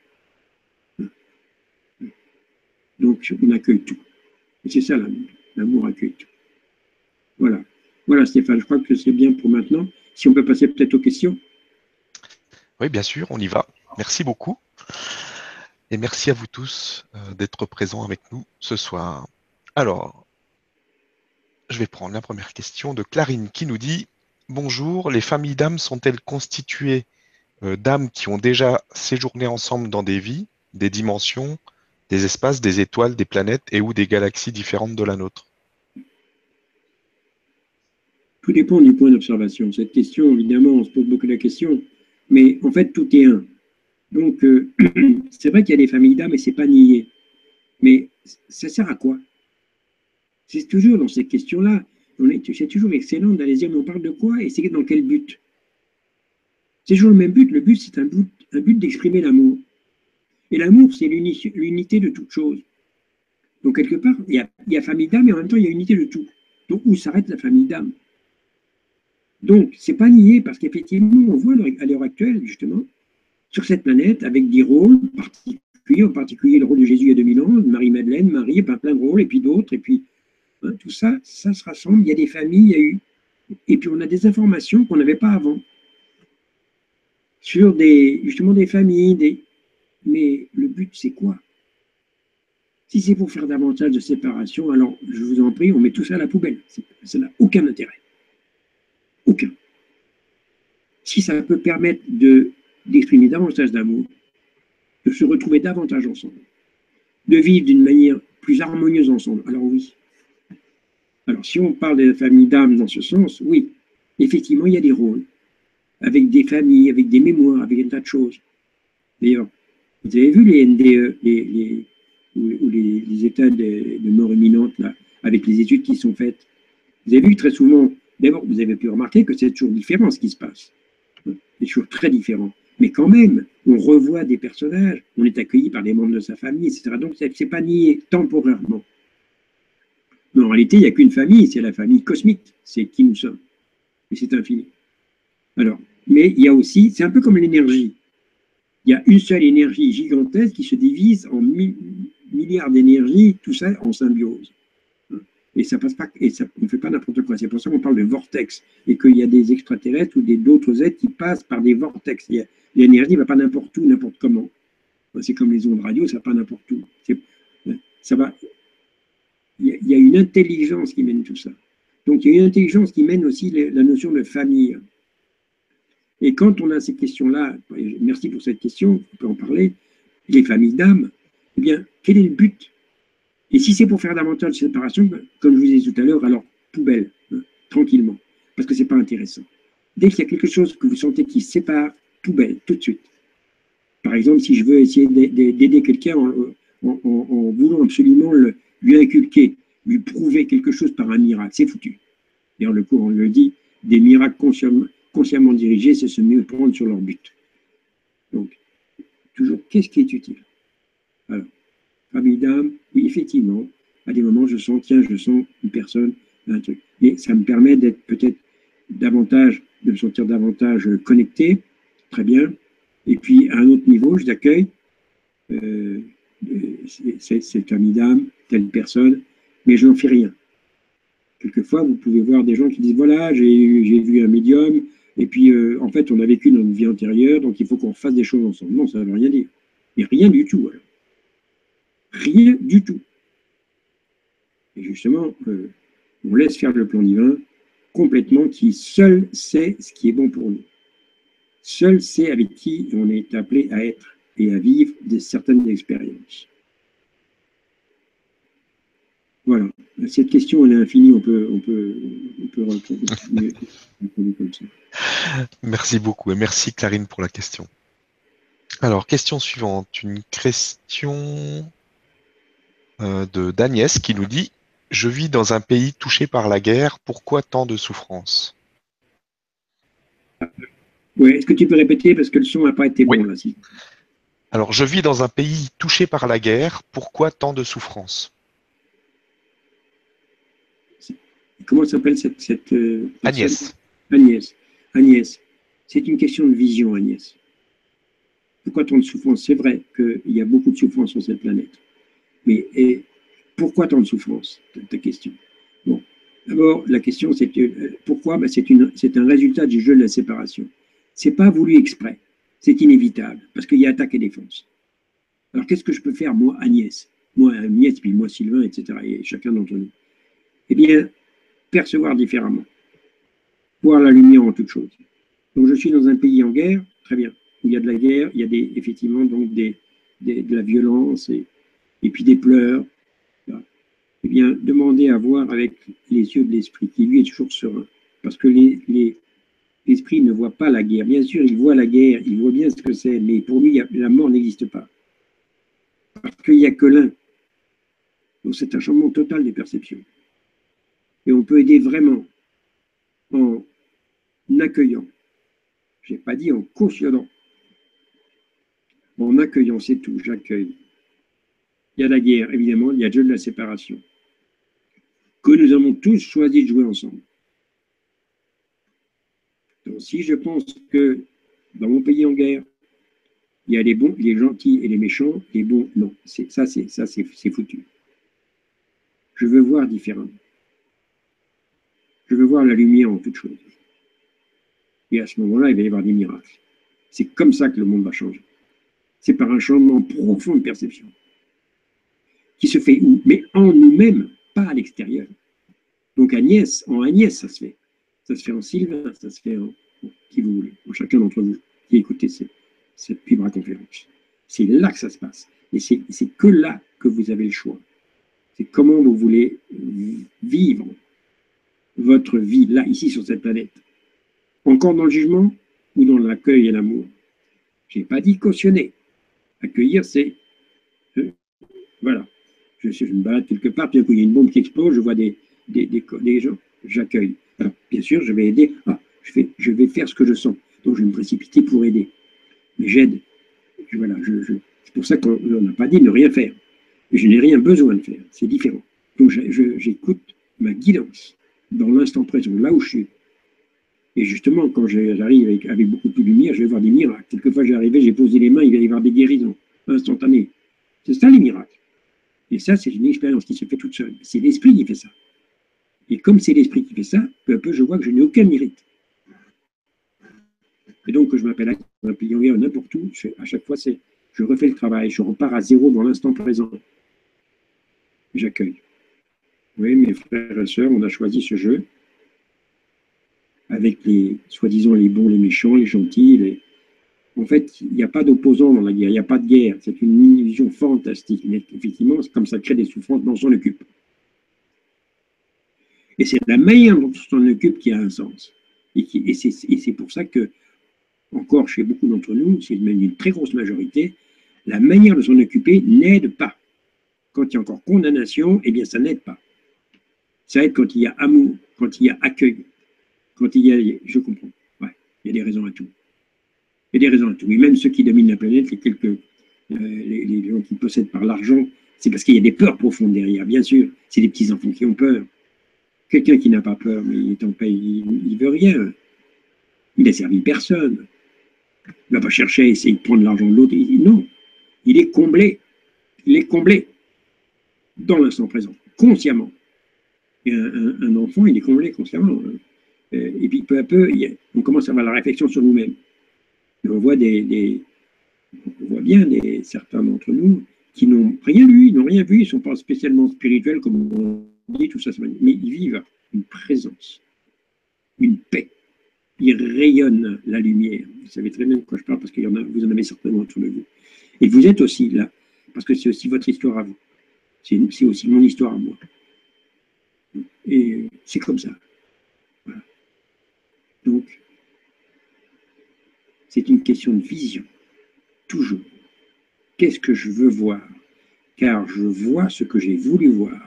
Donc, on accueille tout. Et c'est ça l'amour. L'amour accueille tout. Voilà. Voilà, Stéphane, je crois que c'est bien pour maintenant. Si on peut passer peut-être aux questions. Oui, bien sûr, on y va. Merci beaucoup. Et merci à vous tous euh, d'être présents avec nous ce soir. Alors, je vais prendre la première question de Clarine qui nous dit « Bonjour, les familles d'âmes sont-elles constituées euh, d'âmes qui ont déjà séjourné ensemble dans des vies, des dimensions, des espaces, des étoiles, des planètes et ou des galaxies différentes de la nôtre ?» Tout dépend du point d'observation. Cette question, évidemment, on se pose beaucoup la question, mais en fait, tout est un. Donc, euh, c'est vrai qu'il y a des familles d'âmes et c'est pas nié. Mais ça sert à quoi? C'est toujours dans cette question-là. C'est toujours excellent d'aller dire, mais on parle de quoi et c'est dans quel but? C'est toujours le même but. Le but, c'est un but, un but d'exprimer l'amour. Et l'amour, c'est l'unité de toute chose. Donc, quelque part, il y a, il y a famille d'âme et en même temps, il y a unité de tout. Donc, où s'arrête la famille d'âme? Donc, c'est pas nié parce qu'effectivement, on voit à l'heure actuelle, justement, sur cette planète, avec des rôles particuliers, en particulier le rôle de Jésus il y a deux mille ans, de Marie-Madeleine, Marie, ben, plein de rôles, et puis d'autres, et puis hein, tout ça, ça se rassemble, il y a des familles, il y a eu, et puis on a des informations qu'on n'avait pas avant, sur des, justement des familles, des... mais le but c'est quoi? Si c'est pour faire davantage de séparation, alors je vous en prie, on met tout ça à la poubelle, ça n'a aucun intérêt. Aucun. Si ça peut permettre de, d'exprimer davantage d'amour, de se retrouver davantage ensemble, de vivre d'une manière plus harmonieuse ensemble, alors oui. Alors si on parle de la famille d'âme dans ce sens, oui, effectivement, il y a des rôles, avec des familles, avec des mémoires, avec un tas de choses. D'ailleurs, vous avez vu les N D E, les, les, ou, ou les, les états de, de mort imminente, là, avec les études qui sont faites. Vous avez vu très souvent, d'abord, vous avez pu remarquer que c'est toujours différent ce qui se passe. C'est toujours très différent. Mais quand même, on revoit des personnages, on est accueilli par des membres de sa famille, et cetera. Donc, ce n'est pas nié temporairement. Mais en réalité, il n'y a qu'une famille, c'est la famille cosmique, c'est qui nous sommes. Et c'est infini. Alors, mais il y a aussi, c'est un peu comme l'énergie. Il y a une seule énergie gigantesque qui se divise en milliards d'énergie, tout ça en symbiose. Et ça passe pas, et ça, on ne fait pas n'importe quoi. C'est pour ça qu'on parle de vortex, et qu'il y a des extraterrestres ou d'autres êtres qui passent par des vortex. L'énergie ne va pas n'importe où, n'importe comment. C'est comme les ondes radio, ça ne va pas n'importe où. Ça va. Il y a une intelligence qui mène tout ça. Donc, il y a une intelligence qui mène aussi la notion de famille. Et quand on a ces questions-là, merci pour cette question, on peut en parler, les familles d'âme, eh bien, quel est le but? Et si c'est pour faire davantage de séparation, comme je vous disais tout à l'heure, alors poubelle, hein, tranquillement, parce que ce n'est pas intéressant. Dès qu'il y a quelque chose que vous sentez qui se sépare, poubelle, tout de suite. Par exemple, si je veux essayer d'aider quelqu'un en, en, en, en voulant absolument le, lui inculquer, lui prouver quelque chose par un miracle, c'est foutu. D'ailleurs, le cours, on le dit, des miracles consciemment, consciemment dirigés, c'est se mieux prendre sur leur but. Donc, toujours, qu'est-ce qui est utile? Alors, famille d'âme, oui, effectivement, à des moments, je sens, tiens, je sens une personne, un truc. Mais ça me permet d'être peut-être davantage, de me sentir davantage connecté, très bien. Et puis, à un autre niveau, je l'accueille, euh, cette famille d'âme, telle personne, mais je n'en fais rien. Quelquefois, vous pouvez voir des gens qui disent, voilà, j'ai vu un médium, et puis, euh, en fait, on a vécu notre vie antérieure, donc il faut qu'on fasse des choses ensemble. Non, ça ne veut rien dire. Mais rien du tout, alors. Rien du tout. Et justement, euh, on laisse faire le plan divin complètement, qui seul sait ce qui est bon pour nous. Seul sait avec qui on est appelé à être et à vivre des, certaines expériences. Voilà. Cette question, elle est infinie, on peut, on peut, on peut répondre comme ça. Merci beaucoup et merci Clarine pour la question. Alors, question suivante. Une question euh, de d'Agnès qui nous dit « Je vis dans un pays touché par la guerre, pourquoi tant de souffrance ?» Oui, est-ce que tu peux répéter parce que le son n'a pas été oui. bon là. Si. Alors, je vis dans un pays touché par la guerre, pourquoi tant de souffrance? Comment s'appelle cette, cette euh, Agnès. Agnès. Agnès. C'est une question de vision, Agnès. Pourquoi tant de souffrance? C'est vrai qu'il y a beaucoup de souffrance sur cette planète. Mais et pourquoi tant de souffrance? Ta question. Bon. D'abord, la question, c'est euh, pourquoi? Ben, c'est un résultat du jeu de la séparation. Ce n'est pas voulu exprès. C'est inévitable, parce qu'il y a attaque et défense. Alors, qu'est-ce que je peux faire, moi, Agnès? Moi, Agnès, puis moi, Sylvain, et cetera, et chacun d'entre nous. Eh bien, percevoir différemment. Voir la lumière en toute chose. Donc, je suis dans un pays en guerre, très bien, où il y a de la guerre, il y a des, effectivement donc des, des, de la violence, et, et puis des pleurs. Là. Eh bien, demander à voir avec les yeux de l'esprit, qui lui est toujours serein. Parce que les, les, l'esprit ne voit pas la guerre. Bien sûr, il voit la guerre, il voit bien ce que c'est, mais pour lui, la mort n'existe pas. Parce qu'il n'y a que l'un. Donc, c'est un changement total des perceptions. Et on peut aider vraiment en accueillant. Je n'ai pas dit en cautionnant. En accueillant, c'est tout, j'accueille. Il y a la guerre, évidemment, il y a le jeu de la séparation. Que nous avons tous choisi de jouer ensemble. Donc, si je pense que dans mon pays en guerre, il y a les bons, les gentils et les méchants, les bons, non. Ça, c'est ça, c'est foutu. Je veux voir différemment. Je veux voir la lumière en toute chose. Et à ce moment-là, il va y avoir des miracles. C'est comme ça que le monde va changer. C'est par un changement profond de perception. Qui se fait où? Mais en nous-mêmes, pas à l'extérieur. Donc Agnès, en Agnès, ça se fait. Ça se fait en Sylvain, ça se fait en, en qui vous voulez, en chacun d'entre vous qui écoutez cette, cette vibra-conférence. C'est là que ça se passe. Et c'est que là que vous avez le choix. C'est comment vous voulez vivre votre vie, là, ici, sur cette planète. Encore dans le jugement ou dans l'accueil et l'amour? Je n'ai pas dit cautionner. Accueillir, c'est... Euh, voilà. Je, je me balade quelque part, puis il y a une bombe qui explose, je vois des, des, des, des gens, j'accueille. Alors, bien sûr, je vais aider. Ah, je, fais, je vais faire ce que je sens. Donc, je vais me précipiter pour aider. Mais j'aide. Voilà, je, je, c'est pour ça qu'on n'a pas dit ne rien faire. Je n'ai rien besoin de faire. C'est différent. Donc, j'écoute ma guidance dans l'instant présent, là où je suis. Et justement, quand j'arrive avec, avec beaucoup de lumière, je vais voir des miracles. Quelquefois, j'ai arrivé, j'ai posé les mains, il va y avoir des guérisons instantanées. C'est ça les miracles. Et ça, c'est une expérience qui se fait toute seule. C'est l'esprit qui fait ça. Et comme c'est l'esprit qui fait ça, peu à peu, je vois que je n'ai aucun mérite. Et donc, que je m'appelle un pionnier n'importe où, je, à chaque fois, c'est je refais le travail, je repars à zéro dans l'instant présent. J'accueille. Oui, mes frères et sœurs, on a choisi ce jeu avec les, soi-disant, les bons, les méchants, les gentils. Les... En fait, il n'y a pas d'opposants dans la guerre, il n'y a pas de guerre. C'est une illusion fantastique. Mais effectivement, comme ça crée des souffrances, dont on s'en occupe. Et c'est la manière dont on s'en occupe qui a un sens. Et, qui, et c'est pour ça que, encore chez beaucoup d'entre nous, c'est même une très grosse majorité, la manière de s'en occuper n'aide pas. Quand il y a encore condamnation, eh bien ça n'aide pas. Ça aide quand il y a amour, quand il y a accueil, quand il y a... Je comprends, ouais, il y a des raisons à tout. Il y a des raisons à tout. Et même ceux qui dominent la planète, les quelques euh, les, les gens qui possèdent par l'argent, c'est parce qu'il y a des peurs profondes derrière, bien sûr. C'est des petits-enfants qui ont peur. Quelqu'un qui n'a pas peur, mais il est en paix, il ne veut rien. Il n'a servi personne. Il ne va pas chercher à essayer de prendre l'argent de l'autre. Non, il est comblé. Il est comblé dans l'instant présent, consciemment. Et un, un, un enfant, il est comblé consciemment. Et puis peu à peu, on commence à avoir la réflexion sur nous-mêmes. On voit des, des, on voit bien des, certains d'entre nous qui n'ont rien lu, ils n'ont rien vu, ils ne sont pas spécialement spirituels, comme on dit, tout ça, mais ils vivent une présence, une paix. Ils rayonnent la lumière. Vous savez très bien de quoi je parle, parce que y en a, vous en avez certainement autour de vous. Et vous êtes aussi là, parce que c'est aussi votre histoire à vous. C'est aussi mon histoire à moi. Et c'est comme ça. Voilà. Donc, c'est une question de vision. Toujours. Qu'est-ce que je veux voir? Car je vois ce que j'ai voulu voir.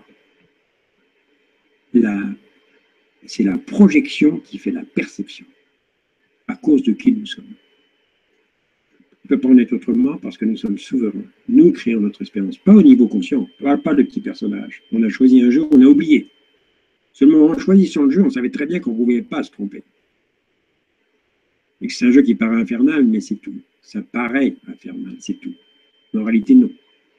C'est la projection qui fait la perception, à cause de qui nous sommes. On ne peut pas en être autrement parce que nous sommes souverains. Nous créons notre expérience, pas au niveau conscient. On ne parle pas de petits personnages. On a choisi un jeu, on a oublié. Seulement en choisissant le jeu, on savait très bien qu'on ne pouvait pas se tromper. Et que c'est un jeu qui paraît infernal, mais c'est tout. Ça paraît infernal, c'est tout. Mais en réalité, non.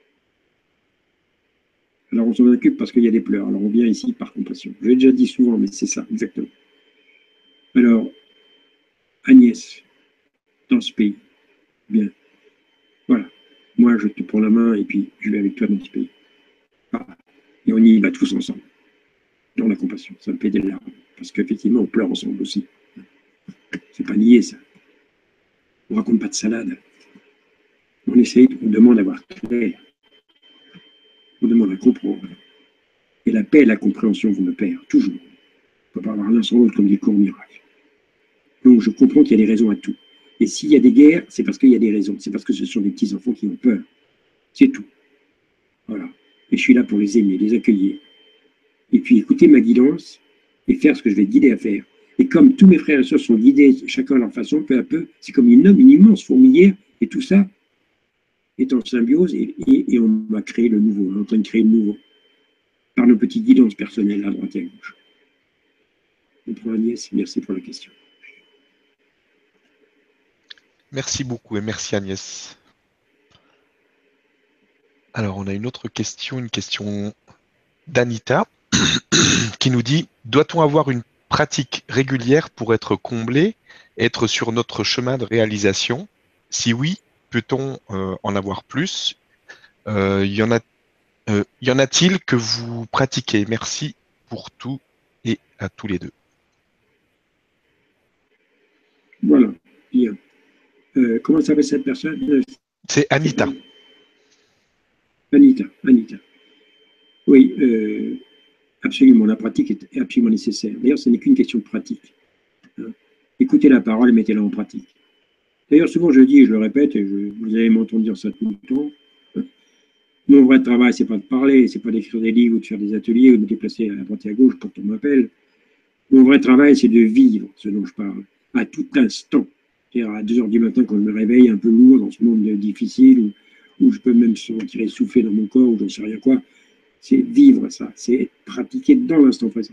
Alors on s'en occupe parce qu'il y a des pleurs. Alors on vient ici par compassion. Je l'ai déjà dit souvent, mais c'est ça, exactement. Alors, Agnès, dans ce pays, bien, voilà. Moi, je te prends la main et puis je vais avec toi dans ce pays. Voilà. Et on y va tous ensemble, dans la compassion. Ça me fait des larmes. Parce qu'effectivement, on pleure ensemble aussi. C'est pas nier ça. On raconte pas de salade. On essaye, on demande d'avoir clair. On demande à comprendre. Et la paix et la compréhension vont de pair, toujours. On ne peut pas avoir l'un sans l'autre comme des cours miracles. Donc je comprends qu'il y a des raisons à tout. Et s'il y a des guerres, c'est parce qu'il y a des raisons. C'est parce que ce sont des petits-enfants qui ont peur. C'est tout. Voilà. Et je suis là pour les aimer, les accueillir. Et puis écouter ma guidance et faire ce que je vais te guider à faire. Et comme tous mes frères et sœurs sont guidés, chacun à leur façon, peu à peu, c'est comme une, une immense fourmilière. Et tout ça est en symbiose et, et, et on va créer le nouveau. On est en train de créer le nouveau. Par nos petites guidances personnelles à droite et à gauche. Pour Agnès, merci pour la question. Merci beaucoup et merci Agnès. Alors on a une autre question, une question d'Anita qui nous dit « Doit-on avoir une pratique régulière pour être comblé, être sur notre chemin de réalisation? Si oui, peut-on euh, en avoir plus? euh, y en a, euh, y en a-t-il que vous pratiquez? Merci pour tout et à tous les deux. » Voilà, bien. Euh, comment s'appelle cette personne? C'est Anita. Anita, Anita. Oui, euh, absolument, la pratique est absolument nécessaire. D'ailleurs, ce n'est qu'une question de pratique. Hein. Écoutez la parole et mettez-la en pratique. D'ailleurs, souvent je dis, et je le répète, et je, vous allez m'entendre dire ça tout le temps, hein. Mon vrai travail, c'est pas de parler, c'est pas d'écrire des livres ou de faire des ateliers ou de me déplacer à droite et à gauche quand on m'appelle. Mon vrai travail, c'est de vivre ce dont je parle, à tout instant. C'est-à-dire à deux heures du matin, quand je me réveille, un peu lourd dans ce monde difficile, où, où je peux même se retirer souffler dans mon corps, ou j'en sais rien quoi. C'est vivre ça, c'est pratiquer dans l'instant présent.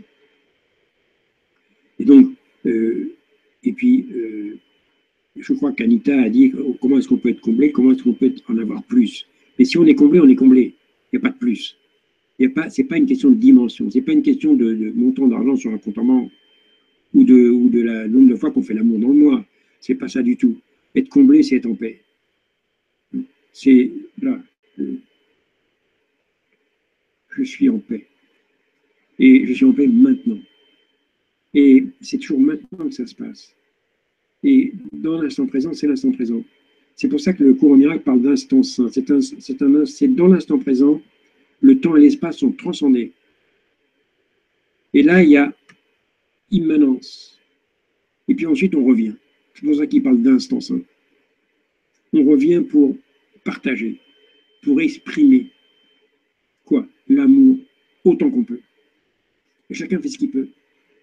Et donc, euh, et puis, euh, je crois qu'Anita a dit comment est-ce qu'on peut être comblé, comment est-ce qu'on peut en avoir plus. Mais si on est comblé, on est comblé. Il n'y a pas de plus. Ce n'est pas une question de dimension, ce n'est pas une question de, de montant d'argent sur un compte en banque ou de, ou de la nombre de fois qu'on fait l'amour dans le mois. Ce n'est pas ça du tout. Être comblé, c'est être en paix. C'est là, je suis en paix. Et je suis en paix maintenant. Et c'est toujours maintenant que ça se passe. Et dans l'instant présent, c'est l'instant présent. C'est pour ça que le cours en miracle parle d'instant saint. C'est un, c'est un, c'est dans l'instant présent, le temps et l'espace sont transcendés. Et là, il y a immanence. Et puis ensuite, on revient. C'est pour ça qu'il parle d'instant saint. On revient pour partager, pour exprimer quoi? L'amour autant qu'on peut. Et chacun fait ce qu'il peut.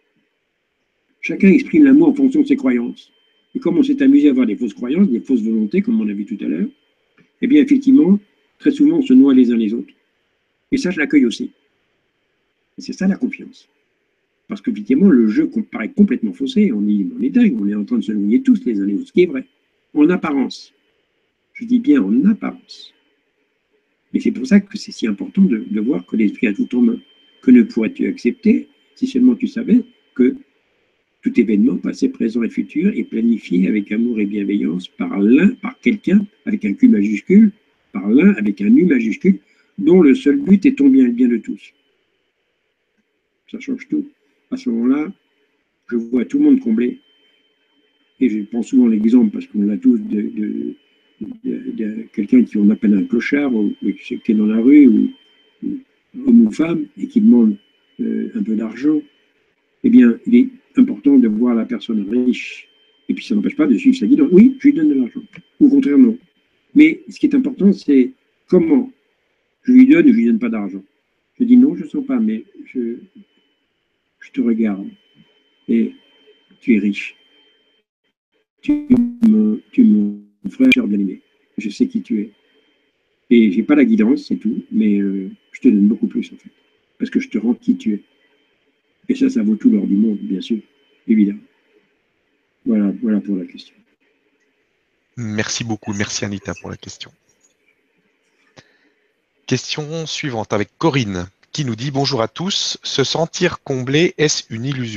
Chacun exprime l'amour en fonction de ses croyances. Et comme on s'est amusé à avoir des fausses croyances, des fausses volontés, comme on a vu tout à l'heure, eh bien, effectivement, très souvent, on se noie les uns les autres. Et ça, je l'accueille aussi. Et c'est ça la confiance. Parce qu'effectivement, le jeu paraît complètement faussé. On est, on est dingue, on est en train de se noyer tous les uns les autres, ce qui est vrai. En apparence. Je dis bien en apparence. Mais c'est pour ça que c'est si important de, de voir que l'esprit a tout en main. Que ne pourrais-tu accepter si seulement tu savais que tout événement, passé, présent et futur, est planifié avec amour et bienveillance par l'un, par quelqu'un, avec un Q majuscule, par l'un avec un U majuscule, dont le seul but est ton bien et le bien de tous. Ça change tout. À ce moment-là, je vois tout le monde comblé. Et je prends souvent l'exemple, parce qu'on l'a tous, de, de, de, de quelqu'un qui on appelle un clochard, ou, ou qui est dans la rue, ou, ou homme ou femme, et qui demande euh, un peu d'argent. Eh bien, il est important de voir la personne riche. Et puis, ça n'empêche pas de suivre sa guidance. Oui, je lui donne de l'argent. Ou au contraire, non. Mais ce qui est important, c'est comment je lui donne ou je ne lui donne pas d'argent. Je dis non, je ne sens pas, mais je, je te regarde. Et tu es riche. Tu es mon, tu es mon frère cher bien-aimé. Je sais qui tu es. Et je n'ai pas la guidance, c'est tout, mais euh, je te donne beaucoup plus, en fait. Parce que je te rends qui tu es. Et ça, ça vaut tout l'or du monde, bien sûr, évidemment. Voilà, voilà pour la question. Merci beaucoup, merci Anita pour la question. Question suivante avec Corinne qui nous dit « Bonjour à tous, se sentir comblé, est-ce une illusion ?»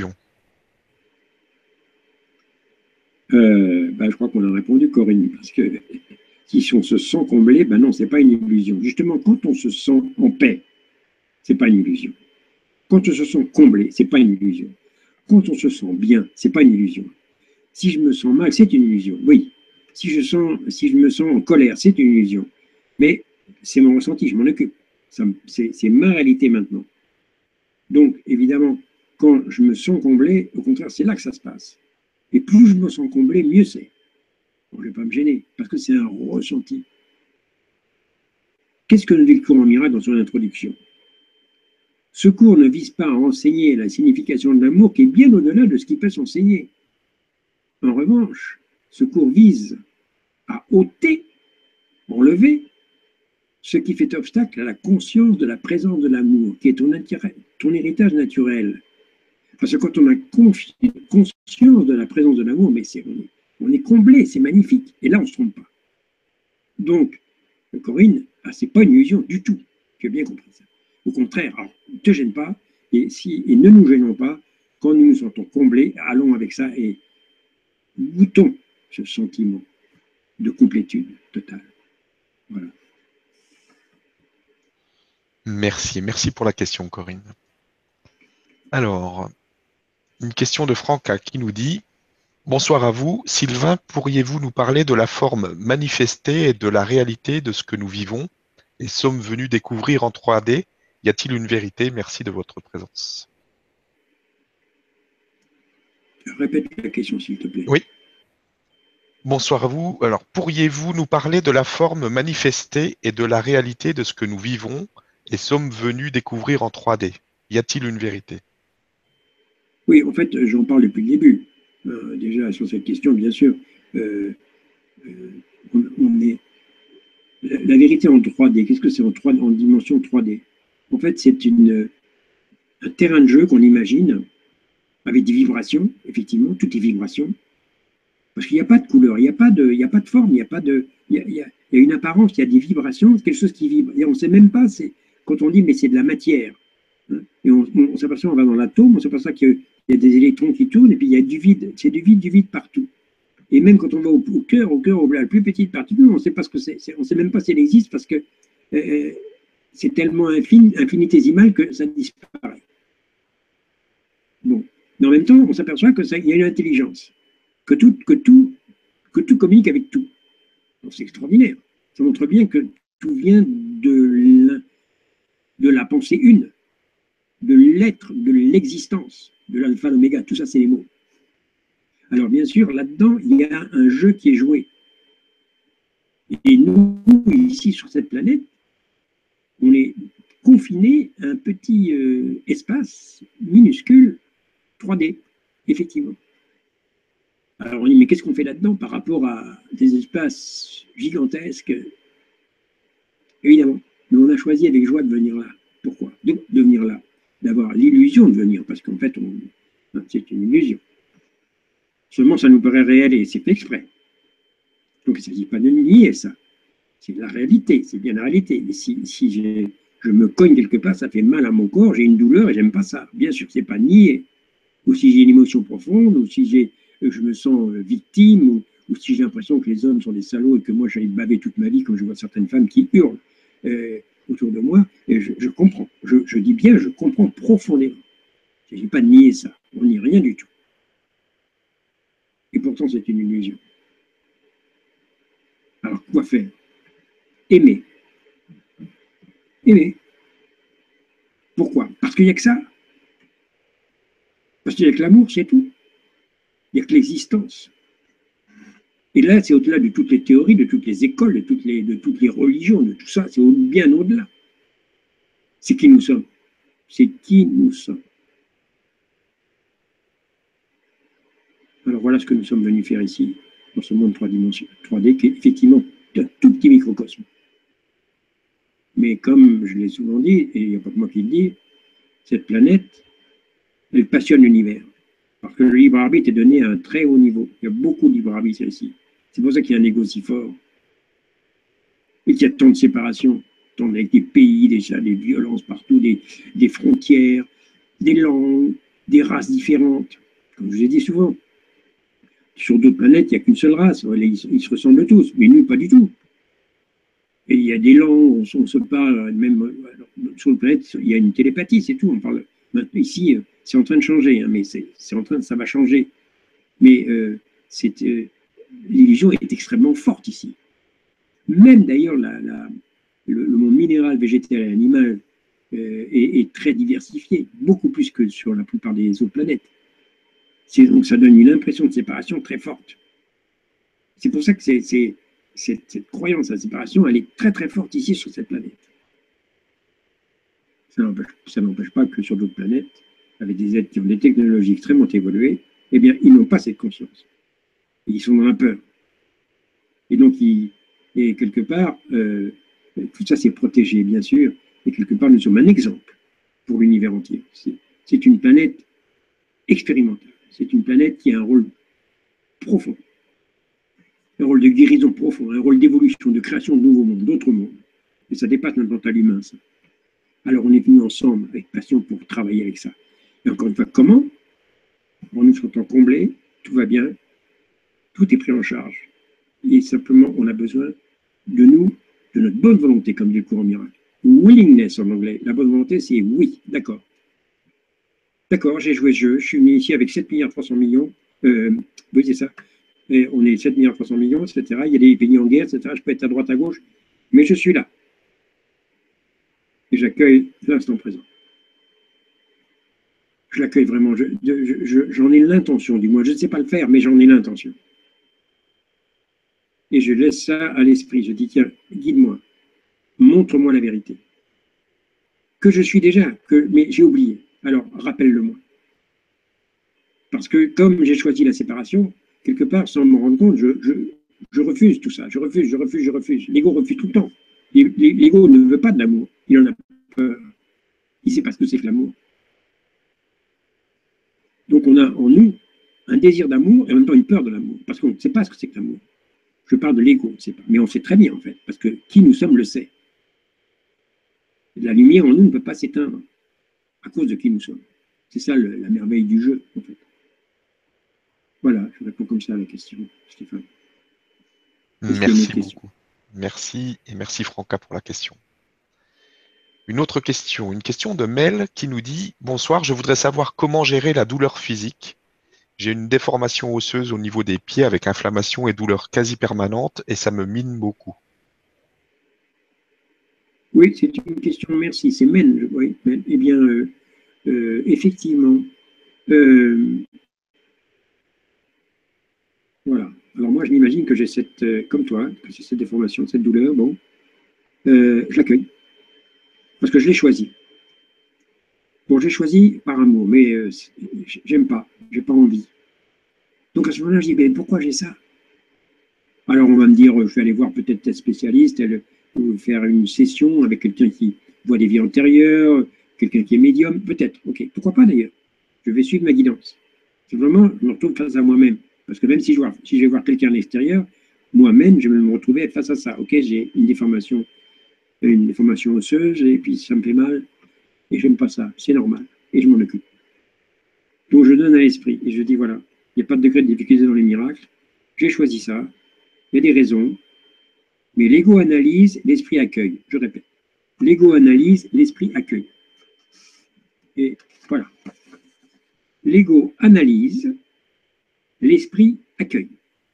euh, ben, Je crois qu'on a répondu, Corinne, parce que si on se sent comblé, ben non, ce n'est pas une illusion. Justement, quand on se sent en paix, ce n'est pas une illusion. Quand on se sent comblé, ce n'est pas une illusion. Quand on se sent bien, ce n'est pas une illusion. Si je me sens mal, c'est une illusion, oui. Si je, sens, si je me sens en colère, c'est une illusion. Mais c'est mon ressenti, je m'en occupe. C'est ma réalité maintenant. Donc, évidemment, quand je me sens comblé, au contraire, c'est là que ça se passe. Et plus je me sens comblé, mieux c'est. Bon, je ne vais pas me gêner, parce que c'est un ressenti. Qu'est-ce que nous dit le cours en miracle dans son introduction? Ce cours ne vise pas à enseigner la signification de l'amour qui est bien au-delà de ce qui peut s'enseigner. En revanche, ce cours vise à ôter, enlever, ce qui fait obstacle à la conscience de la présence de l'amour, qui est ton, ton héritage naturel. Parce que quand on a conscience de la présence de l'amour, mais c'est, on, est, on est comblé, c'est magnifique. Et là, on ne se trompe pas. Donc, Corinne, ah, ce n'est pas une illusion du tout. Tu as bien compris ça. Au contraire, alors, ne te gêne pas, et, si, et ne nous gênons pas. Quand nous nous sentons comblés, allons avec ça et goûtons ce sentiment de complétude totale. Voilà. Merci, merci pour la question, Corinne. Alors, une question de Franca qui nous dit « Bonsoir à vous. Sylvain, pourriez-vous nous parler de la forme manifestée et de la réalité de ce que nous vivons et sommes venus découvrir en trois D? Y a-t-il une vérité? Merci de votre présence. » Répète la question, s'il te plaît. Oui. Bonsoir à vous. Alors, pourriez-vous nous parler de la forme manifestée et de la réalité de ce que nous vivons et sommes venus découvrir en trois D? Y a-t-il une vérité? Oui, en fait, j'en parle depuis le début. Euh, déjà, sur cette question, bien sûr, euh, euh, on, on est... La, la vérité en trois D, qu'est-ce que c'est en, en dimension trois D? En fait, c'est une, un terrain de jeu qu'on imagine avec des vibrations, effectivement, toutes les vibrations. Parce qu'il n'y a pas de couleur, il n'y a pas de, il n'y a pas de forme, il n'y a pas de, il y a, il y a, il y a une apparence, il y a des vibrations, quelque chose qui vibre. Et on ne sait même pas, c'est, quand on dit mais c'est de la matière, hein, et on, on, on s'aperçoit, on va dans l'atome, on s'aperçoit qu'il y a des électrons qui tournent et puis il y a du vide, c'est du vide, du vide partout. Et même quand on va au, au cœur, au cœur, la plus petite particule, on ne sait pas ce que c'est, on ne sait même pas si elle existe parce que euh, c'est tellement infini, infinitésimal que ça disparaît. Bon, mais en même temps, on s'aperçoit que ça, il y a une intelligence, que tout, que tout, que tout communique avec tout. C'est extraordinaire. Ça montre bien que tout vient de la, de la pensée une, de l'être, de l'existence, de l'alpha, l'oméga. Tout ça, c'est les mots. Alors, bien sûr, là-dedans, il y a un jeu qui est joué. Et nous, ici, sur cette planète, on est confiné à un petit euh, espace minuscule trois D, effectivement. Alors, on dit, mais qu'est-ce qu'on fait là-dedans par rapport à des espaces gigantesques? Évidemment, mais on a choisi avec joie de venir là. Pourquoi? De, de venir là. D'avoir l'illusion de venir, parce qu'en fait, on, c'est une illusion. Seulement, ça nous paraît réel et c'est fait exprès. Donc, il ne s'agit pas de nier ça. C'est la réalité, c'est bien la réalité. Mais si, si je me cogne quelque part, ça fait mal à mon corps, j'ai une douleur et j'aime pas ça. Bien sûr, c'est pas nier. Ou si j'ai une émotion profonde, ou si j'ai, je me sens victime, ou, ou si j'ai l'impression que les hommes sont des salauds et que moi j'allais baver toute ma vie, comme je vois certaines femmes qui hurlent euh, autour de moi, et je, je comprends. Je, je dis bien, je comprends profondément. Il ne s'agit pas de nier ça. On nie rien du tout. Et pourtant, c'est une illusion. Alors, quoi faire? Aimer. Aimer. Pourquoi? Parce qu'il n'y a que ça. Parce qu'il n'y a que l'amour, c'est tout. Il n'y a que l'existence. Et là, c'est au-delà de toutes les théories, de toutes les écoles, de toutes les, de toutes les religions, de tout ça. C'est au, bien au-delà. C'est qui nous sommes. C'est qui nous sommes. Alors voilà ce que nous sommes venus faire ici, dans ce monde trois dimensions, trois D, qui est effectivement un tout petit microcosme. Mais comme je l'ai souvent dit, et il n'y a pas que moi qui le dis, cette planète, elle passionne l'univers. Parce que le libre arbitre est donné à un très haut niveau. Il y a beaucoup de libre arbitre ici. C'est pour ça qu'il y a un égo si fort. Et qu'il y a tant de séparations, tant avec des pays déjà, des violences partout, des, des frontières, des langues, des races différentes. Comme je vous ai dit souvent, sur d'autres planètes, il n'y a qu'une seule race. Ils, ils se ressemblent tous, mais nous, pas du tout. Et il y a des langues, on, on se parle, même alors, sur la planète, il y a une télépathie, c'est tout. On parle. Maintenant, ici, c'est en train de changer, hein, mais c'est en train, ça va changer. Mais euh, euh, l'illusion est extrêmement forte ici. Même d'ailleurs, la, la, le, le monde minéral, végétal et animal euh, est, est très diversifié, beaucoup plus que sur la plupart des autres planètes. Donc ça donne une impression de séparation très forte. C'est pour ça que c'est, c'est, cette, cette croyance à la séparation, elle est très très forte ici sur cette planète. Ça n'empêche pas que sur d'autres planètes, avec des êtres qui ont des technologies extrêmement évoluées, eh bien, ils n'ont pas cette conscience. Ils sont dans la peur. Et donc, ils, et quelque part, euh, tout ça c'est protégé, bien sûr, et quelque part, nous sommes un exemple pour l'univers entier. C'est une planète expérimentale. C'est une planète qui a un rôle profond, un rôle de guérison profond, un rôle d'évolution, de création de nouveaux mondes, d'autres mondes. Et ça dépasse notre mental humain, ça. Alors on est venus ensemble avec passion pour travailler avec ça. Et encore une fois, comment? En nous sentant comblés, tout va bien, tout est pris en charge. Et simplement, on a besoin de nous, de notre bonne volonté, comme dit le courant miracle. Willingness en anglais. La bonne volonté, c'est oui, d'accord. D'accord, j'ai joué ce jeu, je suis venu ici avec sept milliards trois cents millions. Euh, oui, c'est ça. Et on est sept milliards trois cents millions, et cetera. Il y a des pays en guerre, et cetera. Je peux être à droite, à gauche, mais je suis là. Et j'accueille l'instant présent. Je l'accueille vraiment. J'en je, je, je, ai l'intention, du moins. Je ne sais pas le faire, mais j'en ai l'intention. Et je laisse ça à l'esprit. Je dis, tiens, guide-moi. Montre-moi la vérité. Que je suis déjà, que, mais j'ai oublié. Alors, rappelle-le-moi. Parce que comme j'ai choisi la séparation, quelque part, sans me rendre compte, je, je, je refuse tout ça. Je refuse, je refuse, je refuse. L'ego refuse tout le temps. L'ego ne veut pas de l'amour. Il en a peur. Il ne sait pas ce que c'est que l'amour. Donc, on a en nous un désir d'amour et en même temps une peur de l'amour. Parce qu'on ne sait pas ce que c'est que l'amour. Je parle de l'ego, on ne sait pas. Mais on sait très bien, en fait. Parce que qui nous sommes le sait. La lumière en nous ne peut pas s'éteindre à cause de qui nous sommes. C'est ça le, la merveille du jeu, en fait. Voilà, je réponds comme ça à la question, Stéphane. Merci beaucoup. Merci et merci Franca pour la question. Une autre question, une question de Mel qui nous dit « Bonsoir, je voudrais savoir comment gérer la douleur physique. J'ai une déformation osseuse au niveau des pieds avec inflammation et douleur quasi permanente et ça me mine beaucoup. » Oui, c'est une question, merci. C'est Mel, oui. Mel. Eh bien, euh, euh, effectivement, euh, voilà. Alors moi, je m'imagine que j'ai cette, euh, comme toi, que j'ai cette déformation, cette douleur, bon, euh, je l'accueille, parce que je l'ai choisi. Bon, j'ai choisi par amour, mais euh, j'aime pas, j'ai pas envie. Donc à ce moment-là, je dis, ben, pourquoi j'ai ça? Alors on va me dire, je vais aller voir peut-être tel spécialiste, elle, ou faire une session avec quelqu'un qui voit des vies antérieures, quelqu'un qui est médium, peut-être, ok, pourquoi pas d'ailleurs? Je vais suivre ma guidance. Simplement, je me retrouve face à moi-même. Parce que même si je, vois, si je vais voir quelqu'un à l'extérieur, moi-même, je vais me retrouver être face à ça. Ok, j'ai une déformation, une déformation osseuse, et puis ça me fait mal, et j'aime pas ça, c'est normal, et je m'en occupe. Donc je donne à l'esprit, et je dis voilà, il n'y a pas de degré de difficulté dans les miracles, j'ai choisi ça, il y a des raisons, mais l'ego analyse, l'esprit accueille. Je répète, l'ego analyse, l'esprit accueille. Et voilà. L'ego analyse, l'esprit accueille.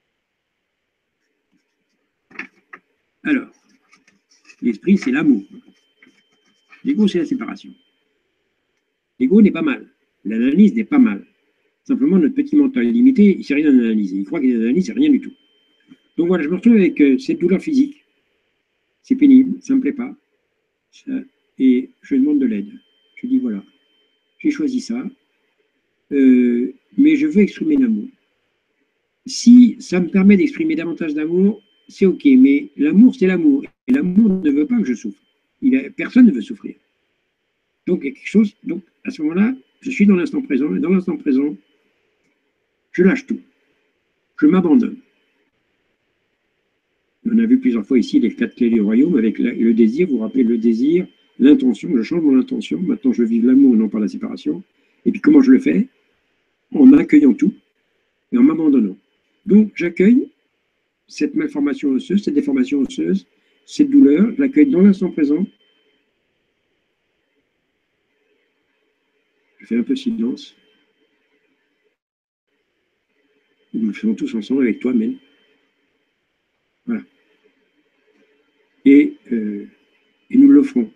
Alors, l'esprit, c'est l'amour. L'ego, c'est la séparation. L'ego n'est pas mal. L'analyse n'est pas mal. Simplement, notre petit mental limité, il ne sait rien analyser. Il croit qu'il analyse, c'est rien du tout. Donc voilà, je me retrouve avec euh, cette douleur physique. C'est pénible, ça ne me plaît pas. Ça, et je demande de l'aide. Je dis voilà, j'ai choisi ça, euh, mais je veux exprimer l'amour. Si ça me permet d'exprimer davantage d'amour, c'est ok, mais l'amour, c'est l'amour. Et l'amour ne veut pas que je souffre. Il a, personne ne veut souffrir. Donc, il y a quelque chose. Donc, à ce moment-là, je suis dans l'instant présent, et dans l'instant présent, je lâche tout. Je m'abandonne. On a vu plusieurs fois ici les quatre clés du royaume avec le désir. Vous vous rappelez le désir, l'intention. Je change mon intention. Maintenant, je vis l'amour et non pas la séparation. Et puis, comment je le fais? En accueillant tout et en m'abandonnant. Donc, j'accueille cette malformation osseuse, cette déformation osseuse, cette douleur. Je l'accueille dans l'instant présent. Je fais un peu silence. Nous le faisons tous ensemble avec toi, Mel. Voilà. Et, euh, et nous l'offrons.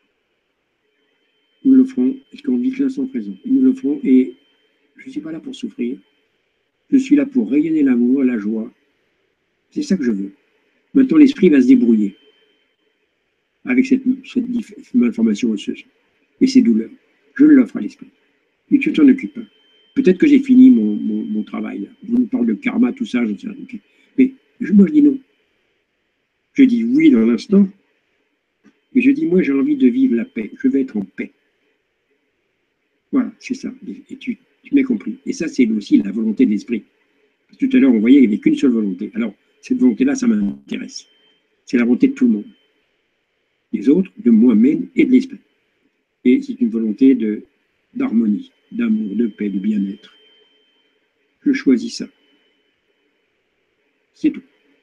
Nous l'offrons, parce qu'on vit l'instant présent. Et nous l'offrons, et je ne suis pas là pour souffrir. Je suis là pour rayonner l'amour, la joie. C'est ça que je veux. Maintenant, l'esprit va se débrouiller avec cette, cette malformation osseuse et ces douleurs. Je l'offre à l'esprit. Et tu t'en occupes. Peut-être que j'ai fini mon, mon, mon travail. Là. On nous parle de karma, tout ça, je ne sais rien. Okay. Mais je, moi, je dis non. Je dis oui dans l'instant, mais je dis moi, j'ai envie de vivre la paix. Je vais être en paix. Voilà, c'est ça. Et tu, tu m'as compris. Et ça, c'est aussi la volonté de l'esprit. Tout à l'heure, on voyait qu'il n'y avait qu'une seule volonté. Alors, cette volonté-là, ça m'intéresse. C'est la volonté de tout le monde. Des autres, de moi-même et de l'esprit. Et c'est une volonté de, d'harmonie, d'amour, de paix, de bien-être. Je choisis ça. C'est tout.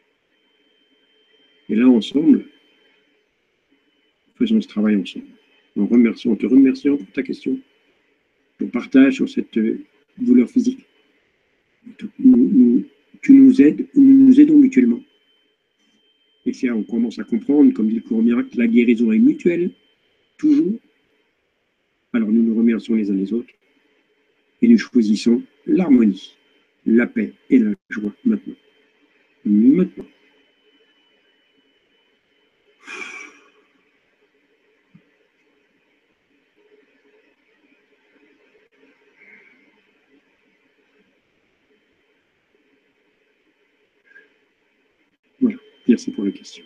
Et là, ensemble, faisons ce travail ensemble. En remerciant, en te remerciant pour ta question, ton partage sur cette douleur physique. Nous, nous, tu nous aides, nous nous aidons mutuellement. Et c'est là on commence à comprendre, comme dit le cours miracle, la guérison est mutuelle, toujours. Alors nous nous remercions les uns les autres et nous choisissons l'harmonie, la paix et la joie maintenant. Maintenant. Voilà, merci pour la question.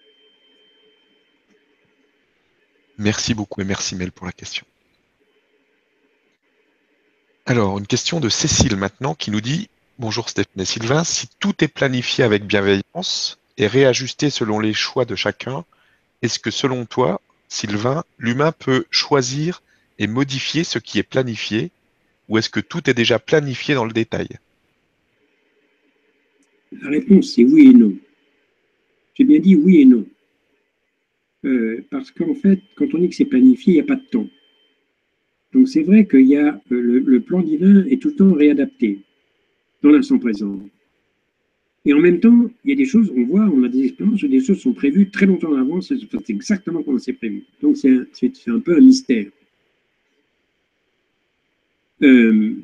Merci beaucoup et merci Mel pour la question. Alors, une question de Cécile maintenant qui nous dit « Bonjour Stéphane et Sylvain, si tout est planifié avec bienveillance et réajusté selon les choix de chacun, est-ce que selon toi, Sylvain, l'humain peut choisir et modifier ce qui est planifié, ou est-ce que tout est déjà planifié dans le détail? La réponse, c'est oui et non. J'ai bien dit oui et non. Euh, parce qu'en fait, quand on dit que c'est planifié, il n'y a pas de temps. Donc c'est vrai qu'il y a euh, le, le plan divin est tout le temps réadapté dans l'instant présent. Et en même temps, il y a des choses, on voit, on a des expériences où des choses sont prévues très longtemps en avance, c'est exactement comme c'est prévu. Donc c'est un, un, peu un mystère. Euh,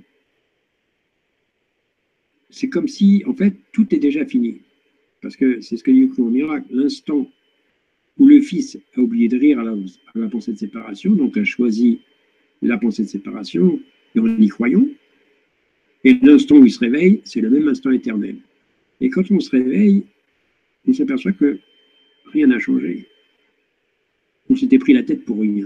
c'est comme si, en fait, tout est déjà fini. Parce que c'est ce que dit le cours miracle, l'instant où le fils a oublié de rire à la, à la pensée de séparation, donc a choisi la pensée de séparation, et en y croyant, et l'instant où il se réveille, c'est le même instant éternel. Et quand on se réveille, on s'aperçoit que rien n'a changé. On s'était pris la tête pour rien.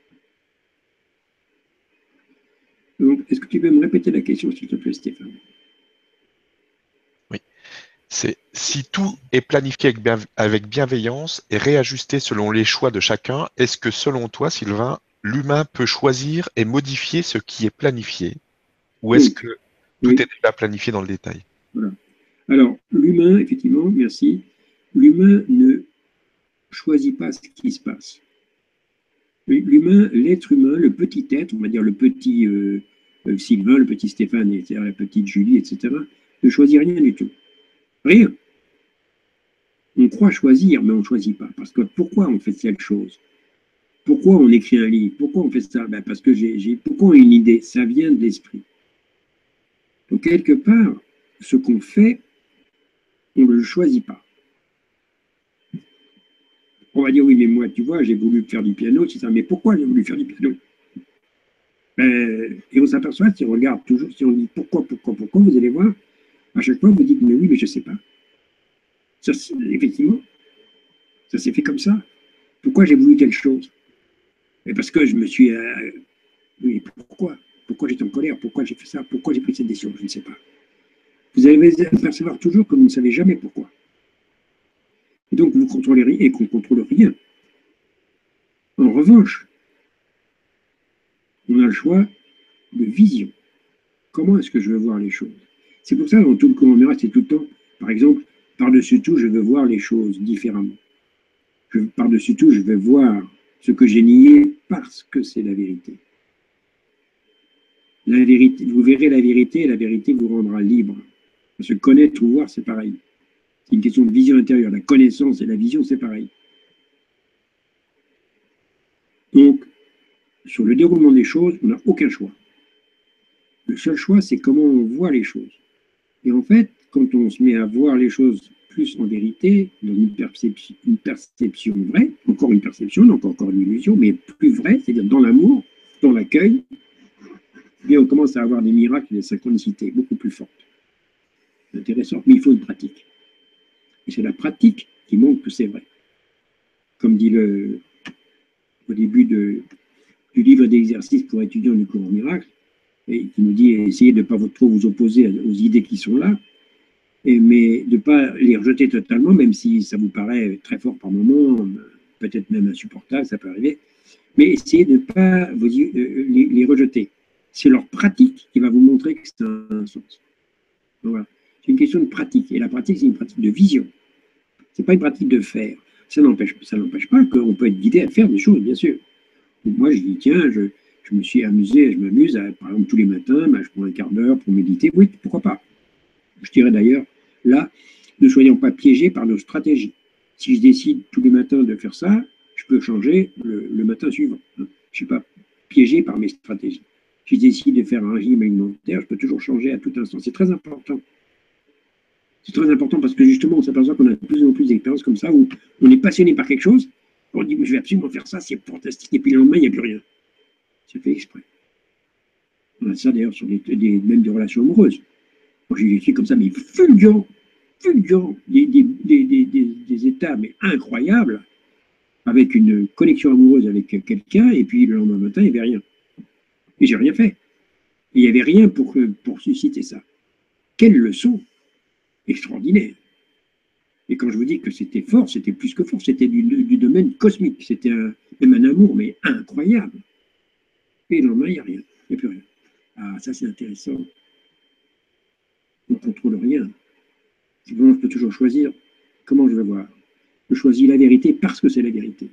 Donc, est-ce que tu peux me répéter la question, s'il te plaît, Stéphane? Oui. C'est si tout est planifié avec, bien, avec bienveillance et réajusté selon les choix de chacun, est-ce que selon toi, Sylvain, l'humain peut choisir et modifier ce qui est planifié, ou est-ce Donc, que tout oui, est déjà planifié dans le détail? voilà. Alors, l'humain, effectivement, merci, l'humain ne choisit pas ce qui se passe. L'humain, l'être humain, le petit être, on va dire le petit euh, euh, Sylvain, le petit Stéphane, et cetera, la petite Julie, et cetera, ne choisit rien du tout. Rien. On croit choisir, mais on ne choisit pas. Parce que pourquoi on fait cette chose? Pourquoi on écrit un livre? Pourquoi on fait ça? Ben parce que j'ai, j'ai, pourquoi on a une idée? Ça vient de l'esprit. Donc, quelque part, ce qu'on fait, on ne le choisit pas. On va dire, oui, mais moi, tu vois, j'ai voulu faire du piano, c'est ça. Mais pourquoi j'ai voulu faire du piano? Ben, et on s'aperçoit, si on regarde toujours, si on dit pourquoi, pourquoi, pourquoi, vous allez voir, à chaque fois, vous dites, mais oui, mais je ne sais pas. Ça, effectivement, ça s'est fait comme ça. Pourquoi j'ai voulu telle chose? Et parce que je me suis... Euh, oui, pourquoi? Pourquoi j'étais en colère? Pourquoi j'ai fait ça? Pourquoi j'ai pris cette décision? Je ne sais pas. Vous allez percevoir toujours que vous ne savez jamais pourquoi. Et donc, vous contrôlez rien et qu'on ne contrôle rien. En revanche, on a le choix de vision. Comment est-ce que je veux voir les choses? C'est pour ça, dans tout le courant miracle, c'est tout le temps, par exemple, par-dessus tout, je veux voir les choses différemment. Par-dessus tout, je veux voir ce que j'ai nié parce que c'est la vérité. La vérité. Vous verrez la vérité et la vérité vous rendra libre. Parce que connaître ou voir, c'est pareil. C'est une question de vision intérieure. La connaissance et la vision, c'est pareil. Donc, sur le déroulement des choses, on n'a aucun choix. Le seul choix, c'est comment on voit les choses. Et en fait, quand on se met à voir les choses plus en vérité, dans une perception, une perception vraie, encore une perception, donc encore une illusion, mais plus vraie, c'est-à-dire dans l'amour, dans l'accueil, et on commence à avoir des miracles et des synchronicités beaucoup plus fortes. C'est intéressant, mais il faut une pratique. Et c'est la pratique qui montre que c'est vrai. Comme dit le, au début de, du livre d'exercice pour étudiants du courant miracle, et qui nous dit essayez de ne pas trop vous opposer aux idées qui sont là, et, mais de ne pas les rejeter totalement, même si ça vous paraît très fort par moment, peut-être même insupportable, ça peut arriver, mais essayez de ne pas vous, euh, les, les rejeter. C'est leur pratique qui va vous montrer que c'est un, un sens. Donc voilà. C'est une question de pratique, et la pratique, c'est une pratique de vision. Ce n'est pas une pratique de faire. Ça n'empêche, ça n'empêche pas qu'on peut être guidé à faire des choses, bien sûr. Donc moi, je dis, tiens, je, je me suis amusé, je m'amuse, à, par exemple, tous les matins, ben, je prends un quart d'heure pour méditer. Oui, pourquoi pas? Je dirais d'ailleurs, là, ne soyons pas piégés par nos stratégies. Si je décide tous les matins de faire ça, je peux changer le, le matin suivant. Je ne suis pas piégé par mes stratégies. Si je décide de faire un régime alimentaire, je peux toujours changer à tout instant. C'est très important. C'est très important parce que justement, on s'aperçoit qu'on a de plus en plus d'expériences comme ça où on est passionné par quelque chose, on dit, mais je vais absolument faire ça, c'est fantastique, et puis le lendemain, il n'y a plus rien. C'est fait exprès. On a ça d'ailleurs sur des, des, même des relations amoureuses. Moi, j'ai des trucs comme ça, mais fulgurants, fulgurants, des, des, des, des, des états mais incroyables, avec une connexion amoureuse avec quelqu'un, et puis le lendemain matin, il n'y avait rien. Et j'ai rien fait. Et il n'y avait rien pour, pour susciter ça. Quelle leçon extraordinaire. Et quand je vous dis que c'était fort, c'était plus que fort, c'était du, du domaine cosmique. C'était un, même un amour, mais incroyable. Et le lendemain, il n'y a rien, il n'y a plus rien. Ah, ça c'est intéressant. On ne contrôle rien. Simplement, je peux toujours choisir comment je veux voir. Je choisis la vérité parce que c'est la vérité.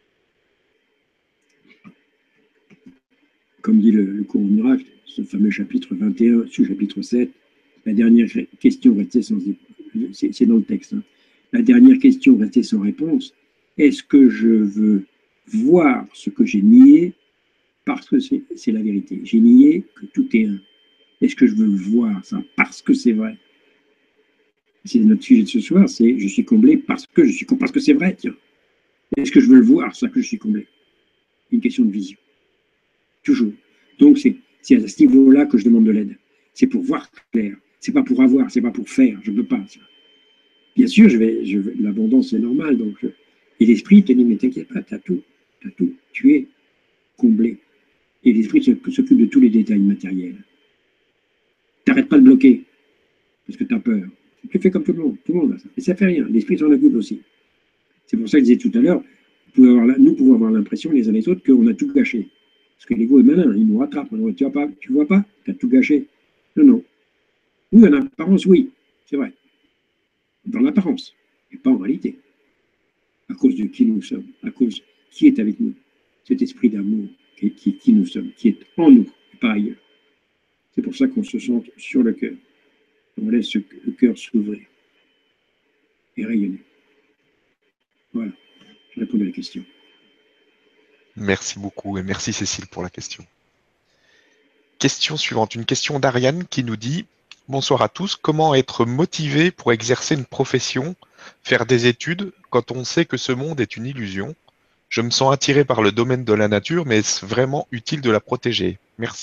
Comme dit le, le cours au miracle, ce fameux chapitre vingt et un, sous-chapitre sept, la dernière question restée sans... C'est dans le texte. Hein. La dernière question restée sans réponse. Est-ce que je veux voir ce que j'ai nié parce que c'est la vérité? J'ai nié que tout est un. Est-ce que je veux voir ça parce que c'est vrai? C'est notre sujet de ce soir, c'est je suis comblé parce que je suis parce que c'est vrai, tiens. Est-ce que je veux le voir, ça que je suis comblé? Une question de vision. Toujours. Donc c'est à ce niveau-là que je demande de l'aide. C'est pour voir clair. C'est pas pour avoir, c'est pas pour faire. Je ne peux pas. Ça. Bien sûr, je vais, je vais, l'abondance c'est normal. Donc je, et l'esprit te dit mais t'inquiète pas, t'as tout, t'as tout. Tu es comblé. Et l'esprit s'occupe de tous les détails matériels. T'arrêtes pas de bloquer parce que tu as peur. Tu fais comme tout le monde. Tout le monde a ça. Et ça fait rien. L'esprit s'en occupe aussi. C'est pour ça que je disais tout à l'heure, nous pouvons avoir l'impression les uns les autres qu'on a tout gâché. Parce que l'ego est malin, il nous rattrape. Tu vois pas, tu vois pas, tu as tout gâché. Non, non. Oui, en apparence, oui, c'est vrai. Dans l'apparence, mais pas en réalité. À cause de qui nous sommes, à cause qui est avec nous. Cet esprit d'amour qui, qui, qui nous sommes, qui est en nous, et pas ailleurs. C'est pour ça qu'on se sent sur le cœur. On laisse le cœur s'ouvrir et rayonner. Voilà, je réponds à la question. Merci beaucoup et merci Cécile pour la question. Question suivante, une question d'Ariane qui nous dit « Bonsoir à tous, comment être motivé pour exercer une profession, faire des études, quand on sait que ce monde est une illusion? Je me sens attiré par le domaine de la nature, mais est-ce vraiment utile de la protéger? Merci. »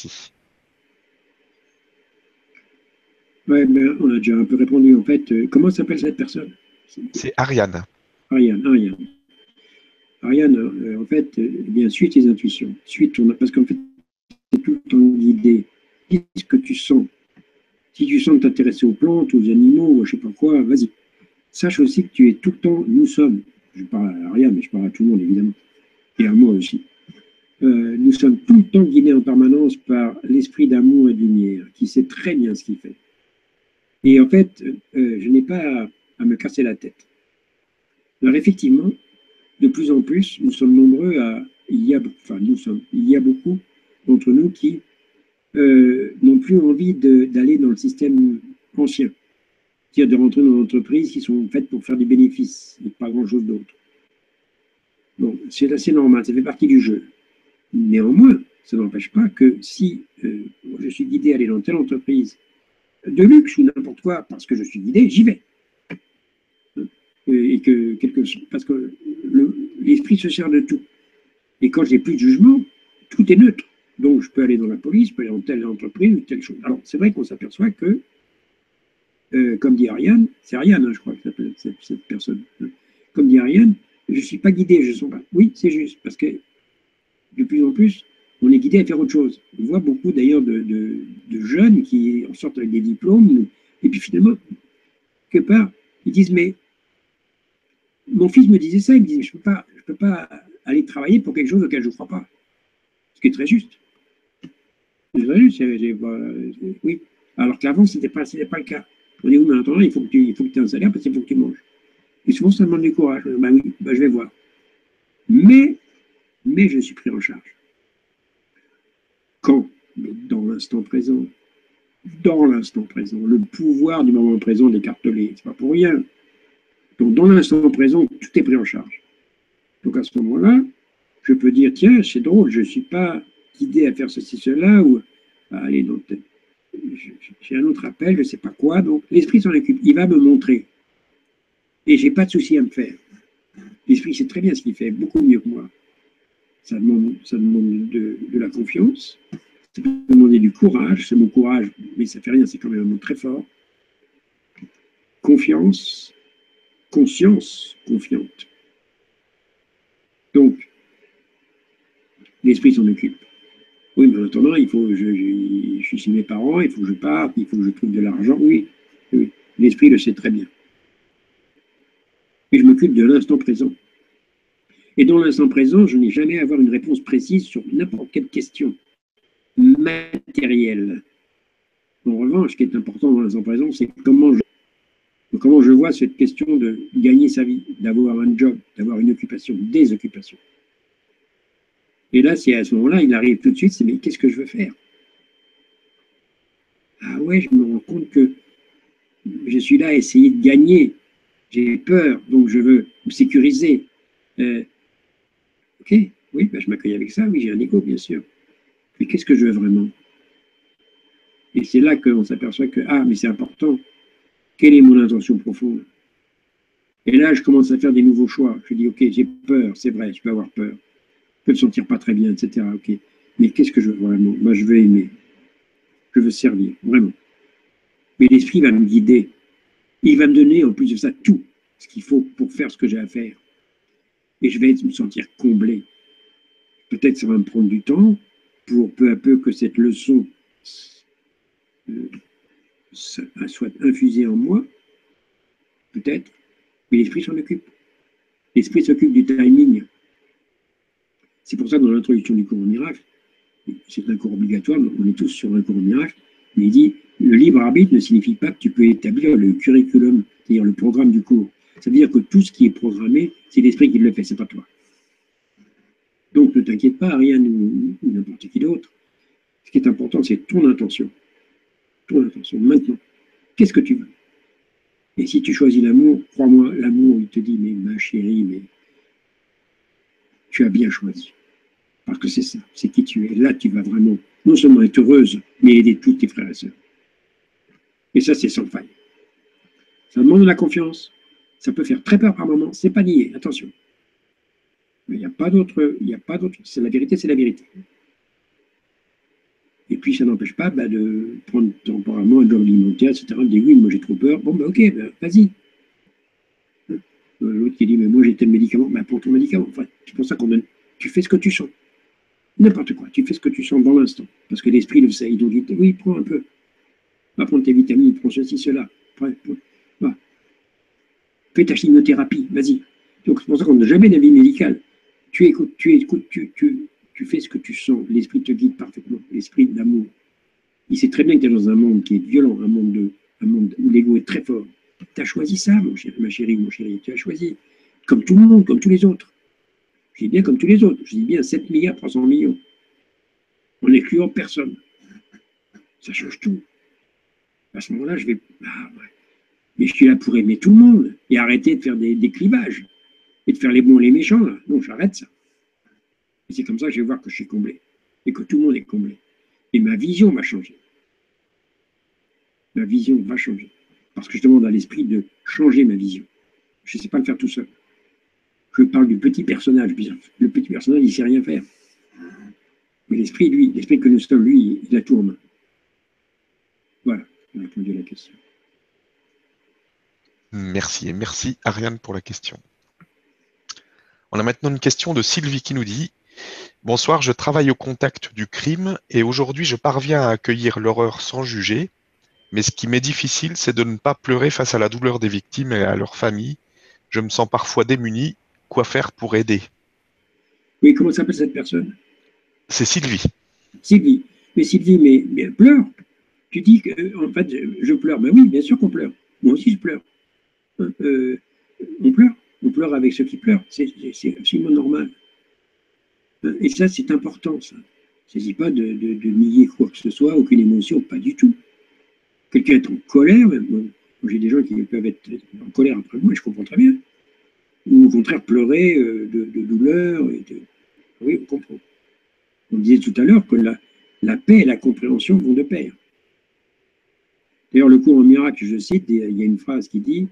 Ouais, ben, on a déjà un peu répondu en fait. Euh, comment s'appelle cette personne? C'est Ariane. Ariane, Ariane. Ariane, euh, en fait, euh, eh bien, suis tes intuitions. Suis ton, parce qu'en fait, tu es tout le temps guidé. Dis ce que tu sens. Si tu sens t'intéresser aux plantes, aux animaux, ou je sais pas quoi, vas-y. Sache aussi que tu es tout le temps, nous sommes, je parle à Ariane, mais je parle à tout le monde évidemment, et à moi aussi. Euh, nous sommes tout le temps guidés en permanence par l'esprit d'amour et de lumière, qui sait très bien ce qu'il fait. Et en fait, euh, je n'ai pas à, à me casser la tête. Alors effectivement, de plus en plus, nous sommes nombreux à, il y a, enfin nous sommes, il y a beaucoup d'entre nous qui euh, n'ont plus envie d'aller dans le système ancien, c'est-à-dire de rentrer dans des entreprises qui sont faites pour faire des bénéfices, et pas grand-chose d'autre. Bon, c'est assez normal, ça fait partie du jeu. Néanmoins, ça n'empêche pas que si euh, je suis guidé à aller dans telle entreprise de luxe ou n'importe quoi, parce que je suis guidé, j'y vais. Et que quelque, parce que l'esprit se sert de tout. Et quand j'ai plus de jugement, tout est neutre. Donc je peux aller dans la police, je peux aller dans telle entreprise ou telle chose. Alors c'est vrai qu'on s'aperçoit que, euh, comme dit Ariane, c'est Ariane, hein, je crois que s'appelle cette, cette personne. Hein. Comme dit Ariane, je ne suis pas guidé, je ne sens pas. Oui, c'est juste, parce que de plus en plus, on est guidé à faire autre chose. On voit beaucoup d'ailleurs de, de, de jeunes qui en sortent avec des diplômes, et puis finalement, quelque part, ils disent, mais mon fils me disait ça, il me disait, je ne peux pas, je peux pas aller travailler pour quelque chose auquel je ne crois pas. Ce qui est très juste. C'est très juste, oui. Alors qu'avant, ce n'était pas, pas le cas. On dit, oui, mais en attendant, il faut que tu il faut que tu aies un salaire parce qu'il faut que tu manges. Et souvent, ça demande du courage. Ben oui, ben je vais voir. Mais, mais je suis pris en charge. Quand? Mais dans l'instant présent. Dans l'instant présent. Le pouvoir du moment présent est écartelé. C'est pas pour rien. Donc, dans l'instant présent, tout est pris en charge. Donc, à ce moment-là, je peux dire, tiens, c'est drôle, je ne suis pas guidé à faire ceci, cela, ou à aller dans tel... J'ai un autre appel, je ne sais pas quoi. Donc, l'esprit s'en occupe. Il va me montrer. Et je n'ai pas de souci à me faire. L'esprit sait très bien ce qu'il fait, beaucoup mieux que moi. Ça demande, ça demande de, de la confiance, ça peut demander du courage, c'est mon courage, mais ça ne fait rien, c'est quand même un mot très fort. Confiance, conscience confiante. Donc, l'esprit s'en occupe. Oui, mais en attendant, il faut, je, je, je suis chez mes parents, il faut que je parte, il faut que je trouve de l'argent. Oui, oui. L'esprit le sait très bien. Et je m'occupe de l'instant présent. Et dans l'instant présent, je n'ai jamais à avoir une réponse précise sur n'importe quelle question matérielle. En revanche, ce qui est important dans l'instant présent, c'est comment je, comment je vois cette question de gagner sa vie, d'avoir un job, d'avoir une occupation, des occupations. Et là, si à ce moment-là, il arrive tout de suite, c'est mais qu'est-ce que je veux faire? Ah ouais, je me rends compte que je suis là à essayer de gagner. J'ai peur, donc je veux me sécuriser. Euh, ok, oui, ben je m'accueille avec ça, oui, j'ai un ego, bien sûr. Mais qu'est-ce que je veux vraiment? Et c'est là qu'on s'aperçoit que, ah, mais c'est important. Quelle est mon intention profonde? Et là, je commence à faire des nouveaux choix. Je dis, ok, j'ai peur, c'est vrai, je peux avoir peur. Je peux me sentir pas très bien, et cetera. Ok, mais qu'est-ce que je veux vraiment? Moi, je veux aimer. Je veux servir, vraiment. Mais l'esprit va me guider. Il va me donner, en plus de ça, tout ce qu'il faut pour faire ce que j'ai à faire. Et je vais me sentir comblé. Peut-être ça va me prendre du temps pour peu à peu que cette leçon euh, soit infusée en moi, peut-être, mais l'esprit s'en occupe. L'esprit s'occupe du timing. C'est pour ça que dans l'introduction du cours au miracle, c'est un cours obligatoire, on est tous sur un cours au miracle, mais il dit, le libre arbitre ne signifie pas que tu peux établir le curriculum, c'est-à-dire le programme du cours. Ça veut dire que tout ce qui est programmé, c'est l'esprit qui le fait, c'est pas toi. Donc ne t'inquiète pas, Ariane ou, ou n'importe qui d'autre. Ce qui est important, c'est ton intention. Ton intention, maintenant. Qu'est-ce que tu veux? Et si tu choisis l'amour, crois-moi, l'amour, il te dit, mais ma chérie, mais tu as bien choisi. Parce que c'est ça, c'est qui tu es. Là, tu vas vraiment, non seulement être heureuse, mais aider tous tes frères et sœurs. Et ça, c'est sans faille. Ça demande de la confiance. Ça peut faire très peur par moments. C'est pas nié, attention. Mais il n'y a pas d'autre, il n'y a pas d'autre. C'est la vérité, c'est la vérité. Et puis, ça n'empêche pas bah, de prendre temporairement un job alimentaire, et cetera. De dire oui, moi j'ai trop peur. Bon, ben ok, bah, vas-y. L'autre qui dit, mais moi j'ai tel médicament. Bah, prends ton médicament. Enfin, c'est pour ça qu'on donne. Tu fais ce que tu sens. N'importe quoi. Tu fais ce que tu sens dans l'instant. Parce que l'esprit le sait. Donc, il dit, oui, prends un peu. Va prendre tes vitamines, prends ceci, cela. Prends, prends, va. Fais ta chimiothérapie, vas-y. Donc, c'est pour ça qu'on n'a jamais d'avis médical. Tu écoutes, tu écoutes, tu, tu, tu fais ce que tu sens. L'esprit te guide parfaitement. L'esprit de l'amour. Il sait très bien que tu es dans un monde qui est violent, un monde, de, un monde où l'ego est très fort. Tu as choisi ça, mon chéri, ma chérie, mon chéri. Tu as choisi, comme tout le monde, comme tous les autres. Je dis bien comme tous les autres. Je dis bien sept milliards trois cents millions. En excluant personne. Ça change tout. À ce moment-là, je vais. Ah, ouais. Mais je suis là pour aimer tout le monde et arrêter de faire des, des clivages et de faire les bons et les méchants. Là. Non, j'arrête ça. Et c'est comme ça que je vais voir que je suis comblé et que tout le monde est comblé. Et ma vision va changer. Ma vision va changer. Parce que je demande à l'esprit de changer ma vision. Je ne sais pas le faire tout seul. Je parle du petit personnage. Le petit personnage, il ne sait rien faire. Mais l'esprit, lui, l'esprit que nous sommes, lui, il a tout en main. Voilà, j'ai répondu à la question. Merci, et merci Ariane pour la question. On a maintenant une question de Sylvie qui nous dit « Bonsoir, je travaille au contact du crime et aujourd'hui je parviens à accueillir l'horreur sans juger, mais ce qui m'est difficile, c'est de ne pas pleurer face à la douleur des victimes et à leur famille. Je me sens parfois démuni. Quoi faire pour aider ?» Oui, comment s'appelle cette personne? C'est Sylvie. Sylvie. Mais Sylvie, mais, mais pleure. Tu dis que, en fait, je pleure. Ben oui, bien sûr qu'on pleure. Moi aussi, je pleure. Euh, on pleure. On pleure avec ceux qui pleurent. C'est absolument normal. Et ça, c'est important, ça. Il ne s'agit pas de, de, de nier quoi que ce soit, aucune émotion, pas du tout. Quelqu'un est en colère, même. Moi, j'ai des gens qui peuvent être en colère après moi, et je comprends très bien. Ou au contraire, pleurer euh, de, de douleur. Et de... Oui, on comprend. On disait tout à l'heure que la, la paix et la compréhension vont de pair. D'ailleurs, le cours en miracle, je cite, il y a une phrase qui dit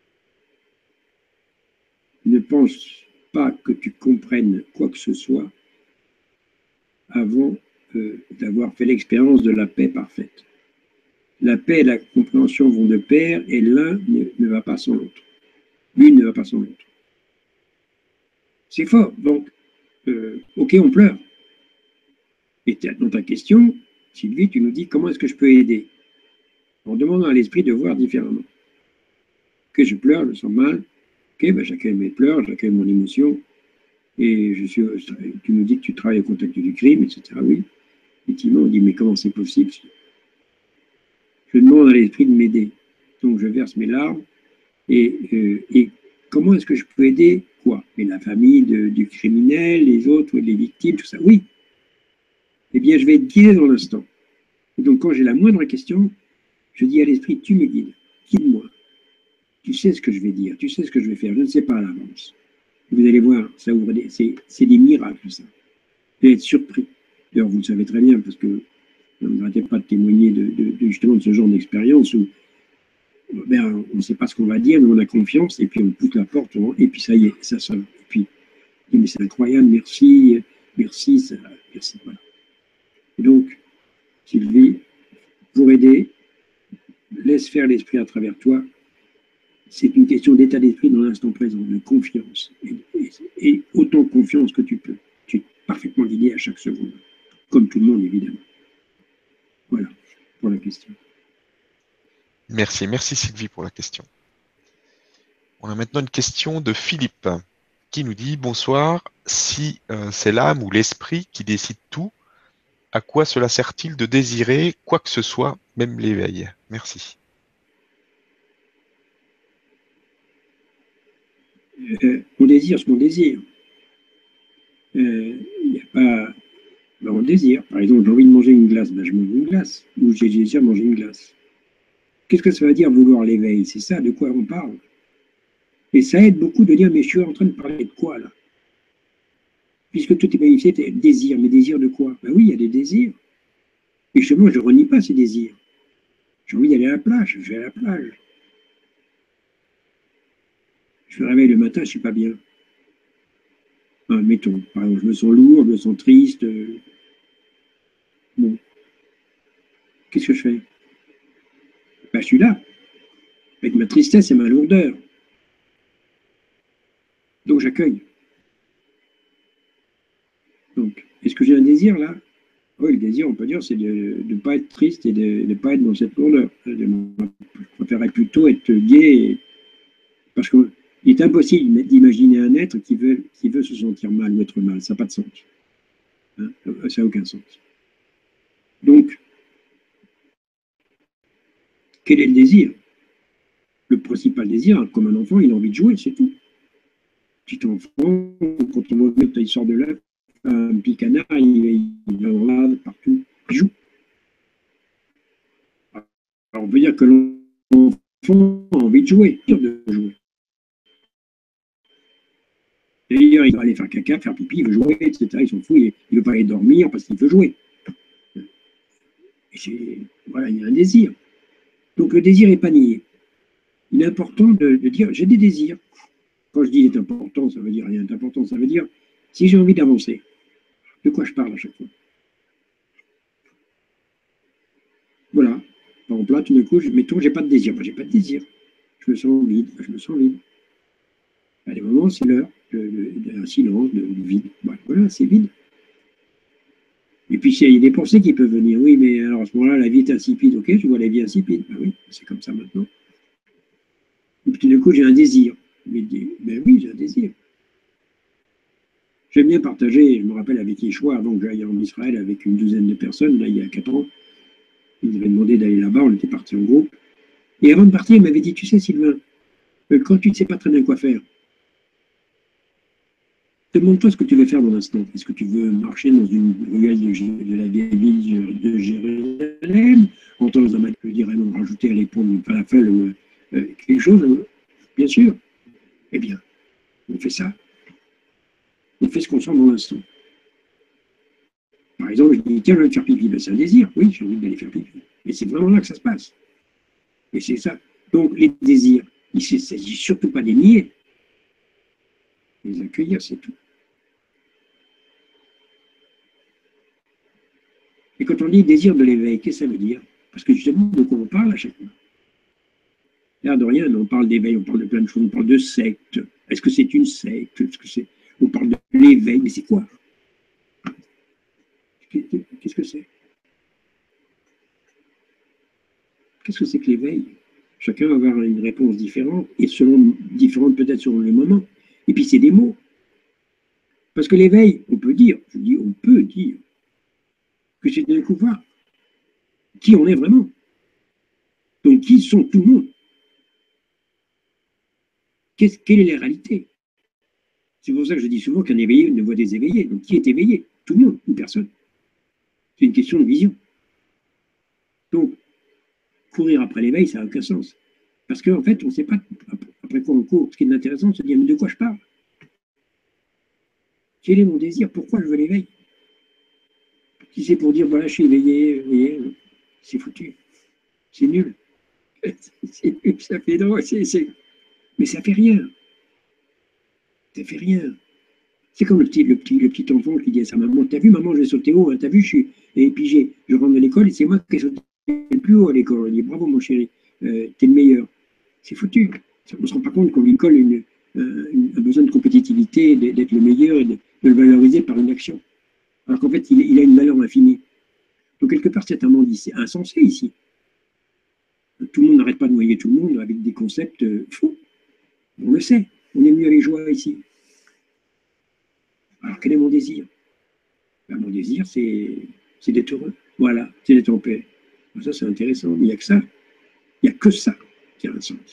« Ne pense pas que tu comprennes quoi que ce soit avant euh, d'avoir fait l'expérience de la paix parfaite. La paix et la compréhension vont de pair et l'un ne, ne va pas sans l'autre. L'une ne va pas sans l'autre. » C'est fort. Donc, euh, ok, on pleure. Et dans ta question, Sylvie, tu nous dis comment est-ce que je peux aider? En demandant à l'esprit de voir différemment. Ok, je pleure, je sens mal. Ok, ben j'accueille mes pleurs, j'accueille mon émotion. Et je suis, tu nous dis que tu travailles au contact du crime, et cetera. Oui, effectivement, on dit, mais comment c'est possible? Je demande à l'esprit de m'aider. Donc, je verse mes larmes. Et, euh, et comment est-ce que je peux aider quoi? Mais la famille de, du criminel, les autres, les victimes, tout ça. Oui. Eh bien, je vais être guidé dans l'instant. Donc, quand j'ai la moindre question, je dis à l'esprit, tu me guides, guide-moi. Tu sais ce que je vais dire, tu sais ce que je vais faire, je ne sais pas à l'avance. Vous allez voir, ça ouvre des, c'est, c'est des miracles, ça. Vous allez être surpris. D'ailleurs, vous le savez très bien, parce que vous n'arrêtez pas de témoigner de, de, de, justement de ce genre d'expérience où ben, on ne sait pas ce qu'on va dire, mais on a confiance, et puis on pousse la porte, et puis ça y est, ça sonne. Et puis, mais c'est incroyable, merci, merci, ça, merci, voilà. Et donc, Sylvie, pour aider, laisse faire l'esprit à travers toi. C'est une question d'état d'esprit dans l'instant présent, de confiance. Et, et, et autant de confiance que tu peux. Tu es parfaitement guidé à chaque seconde. Comme tout le monde, évidemment. Voilà, pour la question. Merci, merci Sylvie pour la question. On a maintenant une question de Philippe qui nous dit « Bonsoir, si euh, c'est l'âme ou l'esprit qui décide tout, à quoi cela sert-il de désirer quoi que ce soit, même l'éveil? Merci. » Euh, on désire ce qu'on désire. Il euh, n'y a pas... Ben, on désire. Par exemple, j'ai envie de manger une glace, ben, je mange une glace. Ou j'ai désir de manger une glace. Qu'est-ce que ça veut dire vouloir l'éveil? C'est ça de quoi on parle. Et ça aide beaucoup de dire, mais je suis en train de parler de quoi là? Puisque tout est magnifié, c'est désir. Mais désir de quoi? Ben oui, il y a des désirs. Et chez moi, je ne renie pas ces désirs. J'ai envie d'aller à la plage, je vais à la plage. Je me réveille le matin, je ne suis pas bien. Enfin, mettons, par exemple, je me sens lourd, je me sens triste. Euh... Bon. Qu'est-ce que je fais? Ben, je suis là, avec ma tristesse et ma lourdeur. Donc j'accueille. Donc, est-ce que j'ai un désir là? Oui, le désir, on peut dire, c'est de ne pas être triste et de ne pas être dans cette lourdeur. Je préférerais plutôt être gai, et... parce qu'il est impossible d'imaginer un être qui veut, qui veut se sentir mal ou être mal. Ça n'a pas de sens. Hein? Ça n'a aucun sens. Donc, quel est le désir? Le principal désir, comme un enfant, il a envie de jouer, c'est tout. Petit enfant, quand il voit il sort de là, un petit canard, il, il va là, partout, il joue. Alors, on peut dire que l'enfant a envie de jouer, de jouer. D'ailleurs, il va aller faire caca, faire pipi, il veut jouer, et cetera. Il s'en fout, il ne veut pas aller dormir parce qu'il veut jouer. Et voilà, il y a un désir. Donc le désir n'est pas nié. Il est important de, de dire j'ai des désirs. Quand je dis il est important, ça veut dire rien d'important, ça veut dire si j'ai envie d'avancer, de quoi je parle à chaque fois. Voilà. Par exemple, là, tout d'un coup, mettons, j'ai pas de désir. Ben, j'ai pas de désir. Je me sens vide. Ben, je me sens vide. À des moments, c'est l'heure d'un silence, de, de vide. Ben, voilà, c'est vide. Et puis, il y a des pensées qui peuvent venir. Oui, mais alors à ce moment-là, la vie est insipide. Ok, je vois la vie insipide. Ben oui, c'est comme ça maintenant. Et puis, tout d'un coup, j'ai un désir. Mais ben oui, j'ai un désir. J'aime bien partager, je me rappelle avec Yeshua, avant que j'aille en Israël avec une douzaine de personnes, là, il y a quatre ans, il m'avait demandé d'aller là-bas, on était partis en groupe. Et avant de partir, il m'avait dit, tu sais Sylvain, quand tu ne sais pas très bien quoi faire, demande-toi ce que tu veux faire dans l'instant. Est-ce que tu veux marcher dans une ruelle de, de la vieille ville de Jérusalem, entendre dans un je dirais non, rajouter à l'épaule une falafel ou euh, quelque chose, euh, bien sûr. Eh bien, on fait ça. On fait ce qu'on sent dans l'instant. Par exemple, je dis, tiens, je vais faire pipi. Ben, c'est un désir. Oui, j'ai envie d'aller faire pipi. Mais c'est vraiment là que ça se passe. Et c'est ça. Donc, les désirs, il ne s'agit surtout pas des nier. Les accueillir, c'est tout. Et quand on dit désir de l'éveil, qu'est-ce que ça veut dire? Parce que justement, de quoi on parle à chaque fois? L'air de rien, on parle d'éveil, on parle de plein de choses, on parle de secte. Est-ce que c'est une secte? Est-ce que c'est... On parle de l'éveil, mais c'est quoi? Qu'est-ce que c'est? Qu'est-ce que c'est que l'éveil? Chacun va avoir une réponse différente, et selon différente peut-être selon le moment. Et puis c'est des mots. Parce que l'éveil, on peut dire, je dis on peut dire, que c'est de découvrir qui on est vraiment. Donc, qui sont tout le monde? Qu'est-ce, quelle est la réalité? C'est pour ça que je dis souvent qu'un éveillé ne voit des éveillés. Donc, qui est éveillé? Tout le monde, une personne. C'est une question de vision. Donc, courir après l'éveil, ça n'a aucun sens. Parce qu'en fait, on ne sait pas après quoi on court. Ce qui est intéressant, c'est de dire, mais de quoi je parle? Quel est mon désir? Pourquoi je veux l'éveil? Si c'est pour dire, voilà, je suis éveillé, éveillé, c'est foutu. C'est nul. C'est nul, ça fait drôle. C'est, c'est... Mais ça fait rien. Ça fait rien. C'est comme le petit, le, petit, le petit enfant qui dit à sa maman, t'as vu maman, je vais sauter haut, hein, t'as vu, je suis... Et puis j'ai, je rentre de l'école et c'est moi qui ai sauté le plus haut à l'école. On dit, bravo mon chéri, euh, t'es le meilleur. C'est foutu. On ne se rend pas compte qu'on lui colle une, une, un besoin de compétitivité, d'être le meilleur et de, de le valoriser par une action. Alors qu'en fait, il, il a une valeur infinie. Donc quelque part, c'est un monde insensé ici. Tout le monde n'arrête pas de noyer tout le monde avec des concepts faux. On le sait. On est mieux les joies ici. Alors, quel est mon désir? Ben, mon désir, c'est d'être heureux. Voilà, c'est d'être en paix. Ben, ça, c'est intéressant. Il n'y a que ça. Il n'y a que ça qui a un sens.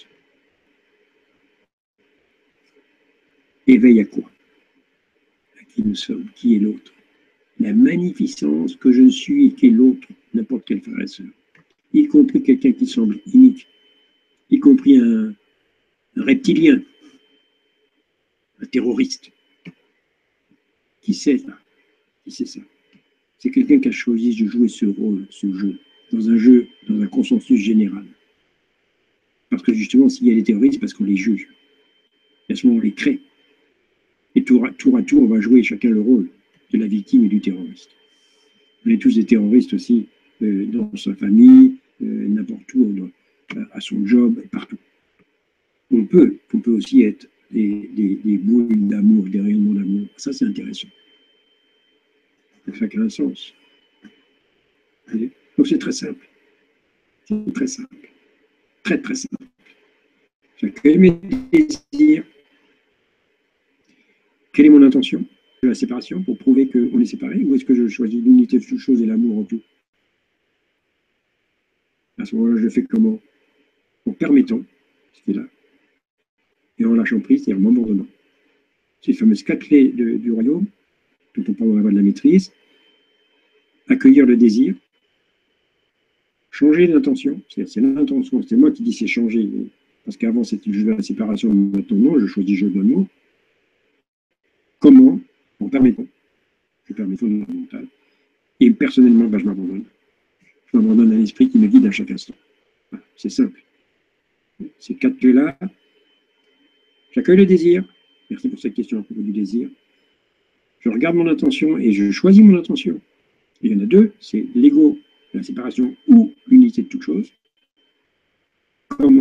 Éveil à quoi? À qui nous sommes? Qui est l'autre? La magnificence que je suis et qui est l'autre, n'importe quel frère et sœur. Y compris quelqu'un qui semble unique. Y compris un, un reptilien. Un terroriste. Qui sait ça? Qui sait ça? C'est quelqu'un qui a choisi de jouer ce rôle, ce jeu, dans un jeu, dans un consensus général. Parce que justement, s'il y a des terroristes, c'est parce qu'on les juge. Et à ce moment, on les crée. Et tour à, tour à tour, on va jouer chacun le rôle de la victime et du terroriste. On est tous des terroristes aussi, euh, dans sa famille, euh, n'importe où, dans, à son job, partout. On peut, on peut aussi être des, des, des boules d'amour, des rayonnements d'amour. Ça, c'est intéressant. Ça a un sens. Donc c'est très simple. C'est très simple. Très très simple. J'accueille mes désirs. Quelle est mon intention de la séparation pour prouver qu'on est séparés? Ou est-ce que je choisis l'unité de toute chose et l'amour en tout? À ce moment-là, je le fais comment? En permettant ce qui est là. Et en lâchant prise, c'est-à-dire en m'abandonnant. C'est les fameuses quatre clés de, du royaume, dont on parle dans la voie de la maîtrise. Accueillir le désir. Changer l'intention. C'est l'intention. C'est moi qui dis c'est changer. Parce qu'avant, c'était le jeu de la séparation. Maintenant, non, je choisis le jeu de l'amour. Comment? En permettant. Je permets fondamental. Et personnellement, ben, je m'abandonne. Je m'abandonne à l'esprit qui me guide à chaque instant. Voilà, c'est simple. Ces quatre clés-là, j'accueille le désir. Merci pour cette question à propos du désir. Je regarde mon intention et je choisis mon intention. Et il y en a deux, c'est l'ego, la séparation ou l'unité de toute chose. Comment?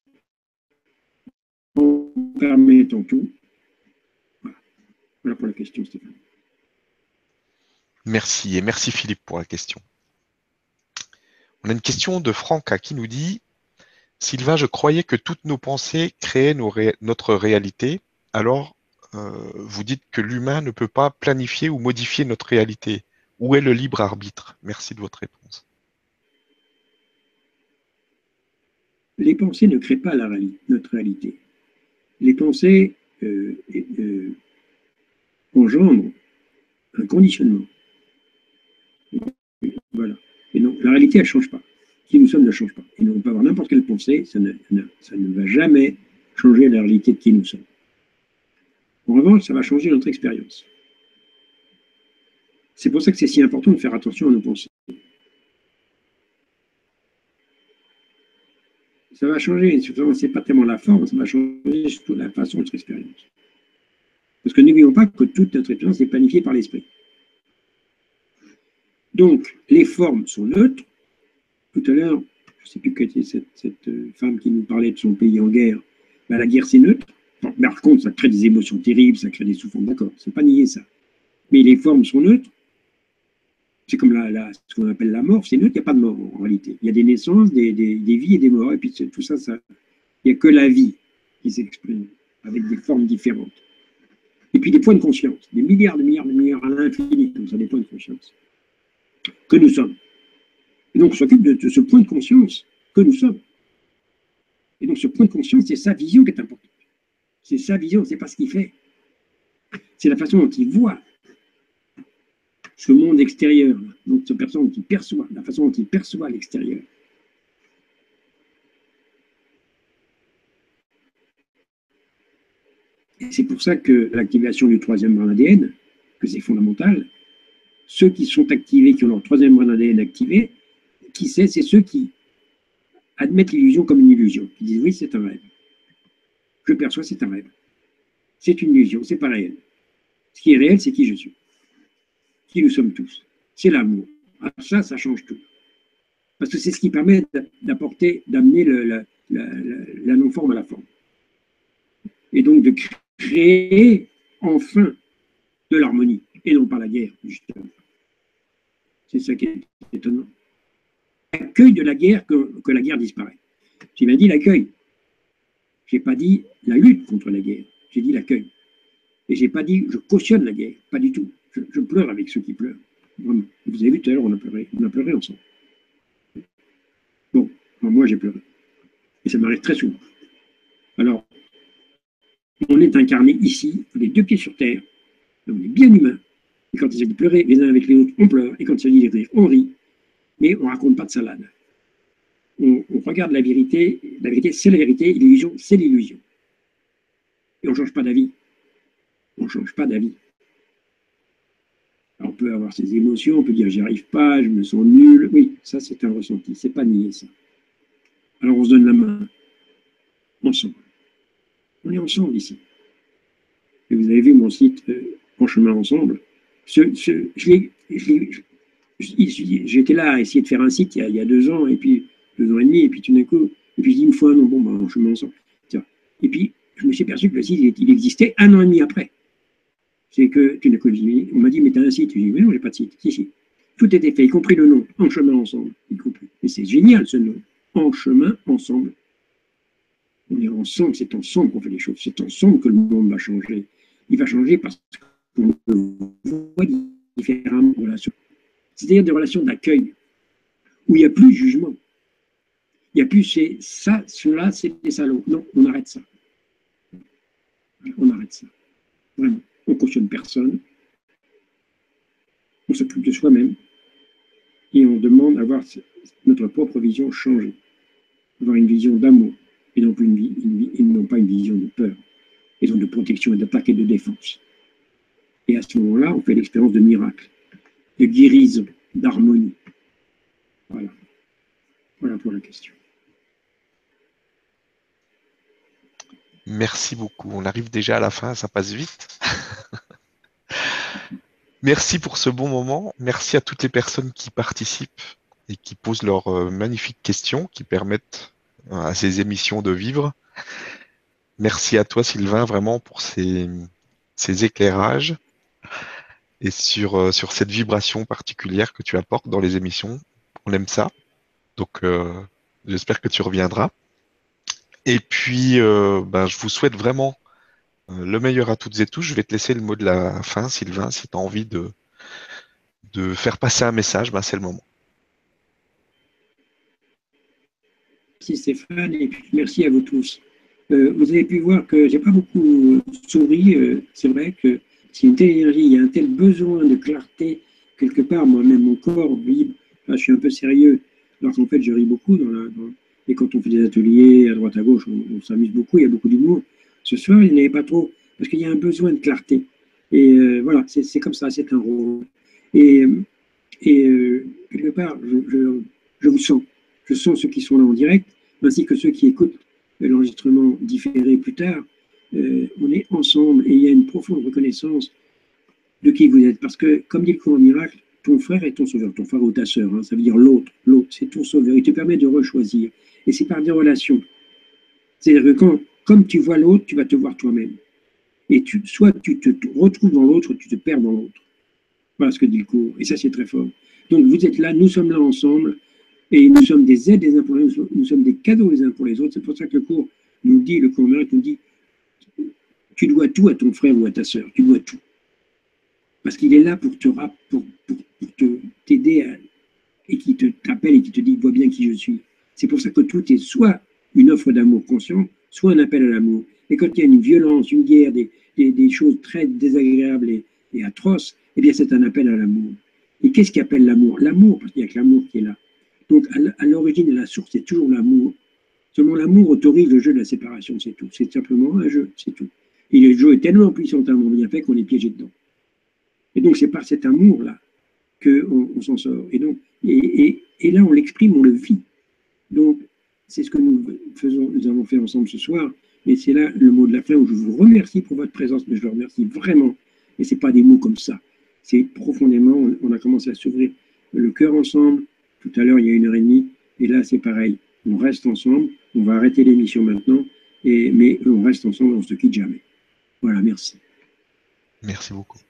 En permettant tout. Voilà. Voilà pour la question, Stéphane. Merci, et merci Philippe pour la question. On a une question de Franck qui nous dit « Sylvain, je croyais que toutes nos pensées créaient nos ré notre réalité. Alors, euh, vous dites que l'humain ne peut pas planifier ou modifier notre réalité. Où est le libre arbitre? Merci de votre réponse. » Les pensées ne créent pas la réalité, notre réalité. Les pensées euh, euh, engendrent un conditionnement. Voilà. Et non, la réalité, elle ne change pas. Qui nous sommes ne change pas. Et nous, on peut avoir n'importe quelle pensée, ça ne, ça ne va jamais changer la réalité de qui nous sommes. En revanche, ça va changer notre expérience. C'est pour ça que c'est si important de faire attention à nos pensées. Ça va changer, c'est pas tellement la forme, ça va changer surtout la façon de notre expérience. Parce que n'oublions pas que toute notre expérience est planifiée par l'esprit. Donc, les formes sont neutres. Tout à l'heure, je ne sais plus quelle était cette, cette femme qui nous parlait de son pays en guerre. Ben, la guerre, c'est neutre. Bon, mais par contre, ça crée des émotions terribles, ça crée des souffrances, d'accord, c'est pas nier ça. Mais les formes sont neutres. C'est comme la, la, ce qu'on appelle la mort, c'est neutre, il n'y a pas de mort en réalité. Il y a des naissances, des, des, des vies et des morts, et puis tout ça, ça il n'y a que la vie qui s'exprime avec des formes différentes. Et puis des points de conscience, des milliards de milliards de milliards à l'infini, comme ça, des points de conscience que nous sommes. Et donc on s'occupe de, de ce point de conscience que nous sommes. Et donc ce point de conscience, c'est sa vision qui est importante. C'est sa vision, c'est pas ce qu'il fait. C'est la façon dont il voit ce monde extérieur, donc cette personne qui perçoit, la façon dont il perçoit l'extérieur. Et c'est pour ça que l'activation du troisième brin d'A D N, que c'est fondamental, ceux qui sont activés, qui ont leur troisième brin d'A D N activé, qui sait, c'est ceux qui admettent l'illusion comme une illusion. Ils disent oui, c'est un rêve. Je perçois, c'est un rêve. C'est une illusion, c'est pas réel. Ce qui est réel, c'est qui je suis. Qui nous sommes tous. C'est l'amour. Ah, ça, ça change tout. Parce que c'est ce qui permet d'apporter, d'amener la, la, la, la non-forme à la forme. Et donc de créer enfin de l'harmonie, et non pas la guerre, justement. C'est ça qui est étonnant. L'accueil de la guerre, que, que la guerre disparaît. J'ai bien dit l'accueil. Je n'ai pas dit la lutte contre la guerre. J'ai dit l'accueil. Et je n'ai pas dit je cautionne la guerre. Pas du tout. Je, je pleure avec ceux qui pleurent. Vraiment. Vous avez vu tout à l'heure, on a pleuré. On a pleuré ensemble. Bon, moi j'ai pleuré. Et ça m'arrive très souvent. Alors, on est incarné ici, on est deux pieds sur terre, on est bien humain. Et quand il s'agit de pleurer les uns avec les autres, on pleure. Et quand il s'agit de rire, on rit. Mais on ne raconte pas de salade. On, on regarde la vérité. La vérité, c'est la vérité. L'illusion, c'est l'illusion. Et on ne change pas d'avis. On ne change pas d'avis. On peut avoir ses émotions, on peut dire j'y arrive pas, je me sens nul. Oui, ça c'est un ressenti, c'est pas nier ça. Alors on se donne la main, ensemble. On est ensemble ici. Et vous avez vu mon site euh, En chemin ensemble. Ce, ce, J'étais là à essayer de faire un site il y, a, il y a deux ans, et puis deux ans et demi, et puis tout d'un coup, et puis je dis une fois, non, bon, ben, En chemin ensemble. Et puis je me suis aperçu que le site il existait un an et demi après. C'est que tu n'as que on m'a dit, mais tu as un site. Je dis, mais non, j'ai pas de site. Si, si. Tout était fait, y compris le nom, En chemin ensemble. Y compris. Et c'est génial ce nom. En chemin ensemble. On est ensemble, c'est ensemble qu'on fait les choses. C'est ensemble que le monde va changer. Il va changer parce qu'on voit différentes relations. C'est-à-dire des relations d'accueil, où il n'y a plus de jugement. Il n'y a plus c'est ça, ceux-là, c'est des salauds. Non, on arrête ça. On arrête ça. Vraiment. On ne cautionne personne, on s'occupe de soi-même et on demande à voir notre propre vision changer, avoir une vision d'amour et non, plus une, une, une, non pas une vision de peur, et donc de protection et d'attaque et de défense. Et à ce moment-là, on fait l'expérience de miracle, de guérison, d'harmonie. Voilà. Voilà pour la question. Merci beaucoup. On arrive déjà à la fin, ça passe vite. Merci pour ce bon moment. Merci à toutes les personnes qui participent et qui posent leurs euh, magnifiques questions qui permettent euh, à ces émissions de vivre. Merci à toi, Sylvain, vraiment pour ces, ces éclairages et sur, euh, sur cette vibration particulière que tu apportes dans les émissions. On aime ça. Donc, euh, j'espère que tu reviendras. Et puis, euh, ben, je vous souhaite vraiment euh, le meilleur à toutes et tous. Je vais te laisser le mot de la fin, Sylvain, si tu as envie de, de faire passer un message, ben, c'est le moment. Merci Stéphane, et puis merci à vous tous. Euh, vous avez pu voir que j'ai pas beaucoup souri. Euh, c'est vrai que c'est une telle énergie, il y a un tel besoin de clarté, quelque part, moi-même, mon corps vibre. Là, je suis un peu sérieux, alors qu'en fait, je ris beaucoup dans la... Dans... Et quand on fait des ateliers à droite à gauche, on, on s'amuse beaucoup, il y a beaucoup d'humour. Ce soir, il n'y en avait pas trop, parce qu'il y a un besoin de clarté. Et euh, voilà, c'est comme ça, c'est un rôle. Et, et euh, quelque part, je, je, je vous sens. Je sens ceux qui sont là en direct, ainsi que ceux qui écoutent l'enregistrement différé plus tard. Euh, on est ensemble et il y a une profonde reconnaissance de qui vous êtes. Parce que, comme dit le courant miracle, ton frère est ton sauveur, ton frère ou ta sœur, hein, ça veut dire l'autre, l'autre, c'est ton sauveur. Il te permet de rechoisir. Et c'est par des relations. C'est-à-dire que quand, comme tu vois l'autre, tu vas te voir toi-même. Et tu, soit tu te retrouves dans l'autre, soit tu te perds dans l'autre. Voilà ce que dit le cours. Et ça, c'est très fort. Donc, vous êtes là, nous sommes là ensemble. Et nous sommes des aides les uns pour les autres, nous sommes des cadeaux les uns pour les autres. C'est pour ça que le cours nous dit, le cours miracle nous dit, tu dois tout à ton frère ou à ta sœur, tu dois tout. Parce qu'il est là pour te pour, pour, pour te t'aider à, et qui te t'appelle et qui te dit vois bien qui je suis. C'est pour ça que tout est soit une offre d'amour conscient, soit un appel à l'amour. Et quand il y a une violence, une guerre, des, des, des choses très désagréables et, et atroces, eh bien c'est un appel à l'amour. Et qu'est-ce qui appelle l'amour? L'amour, parce qu'il n'y a que l'amour qui est là. Donc à l'origine et la source, c'est toujours l'amour. Seulement l'amour autorise le jeu de la séparation, c'est tout. C'est simplement un jeu, c'est tout. Et le jeu est tellement puissamment bien fait qu'on est piégé dedans. Et donc c'est par cet amour-là qu'on on, s'en sort. Et, donc, et, et, et là, on l'exprime, on le vit. Donc, c'est ce que nous faisons, nous avons fait ensemble ce soir. Et c'est là le mot de la fin où je vous remercie pour votre présence, mais je vous remercie vraiment. Et ce n'est pas des mots comme ça. C'est profondément, on, on a commencé à s'ouvrir le cœur ensemble. Tout à l'heure, il y a une heure et demie. Et là, c'est pareil. On reste ensemble. On va arrêter l'émission maintenant. Et, mais on reste ensemble, on ne se quitte jamais. Voilà, merci. Merci beaucoup.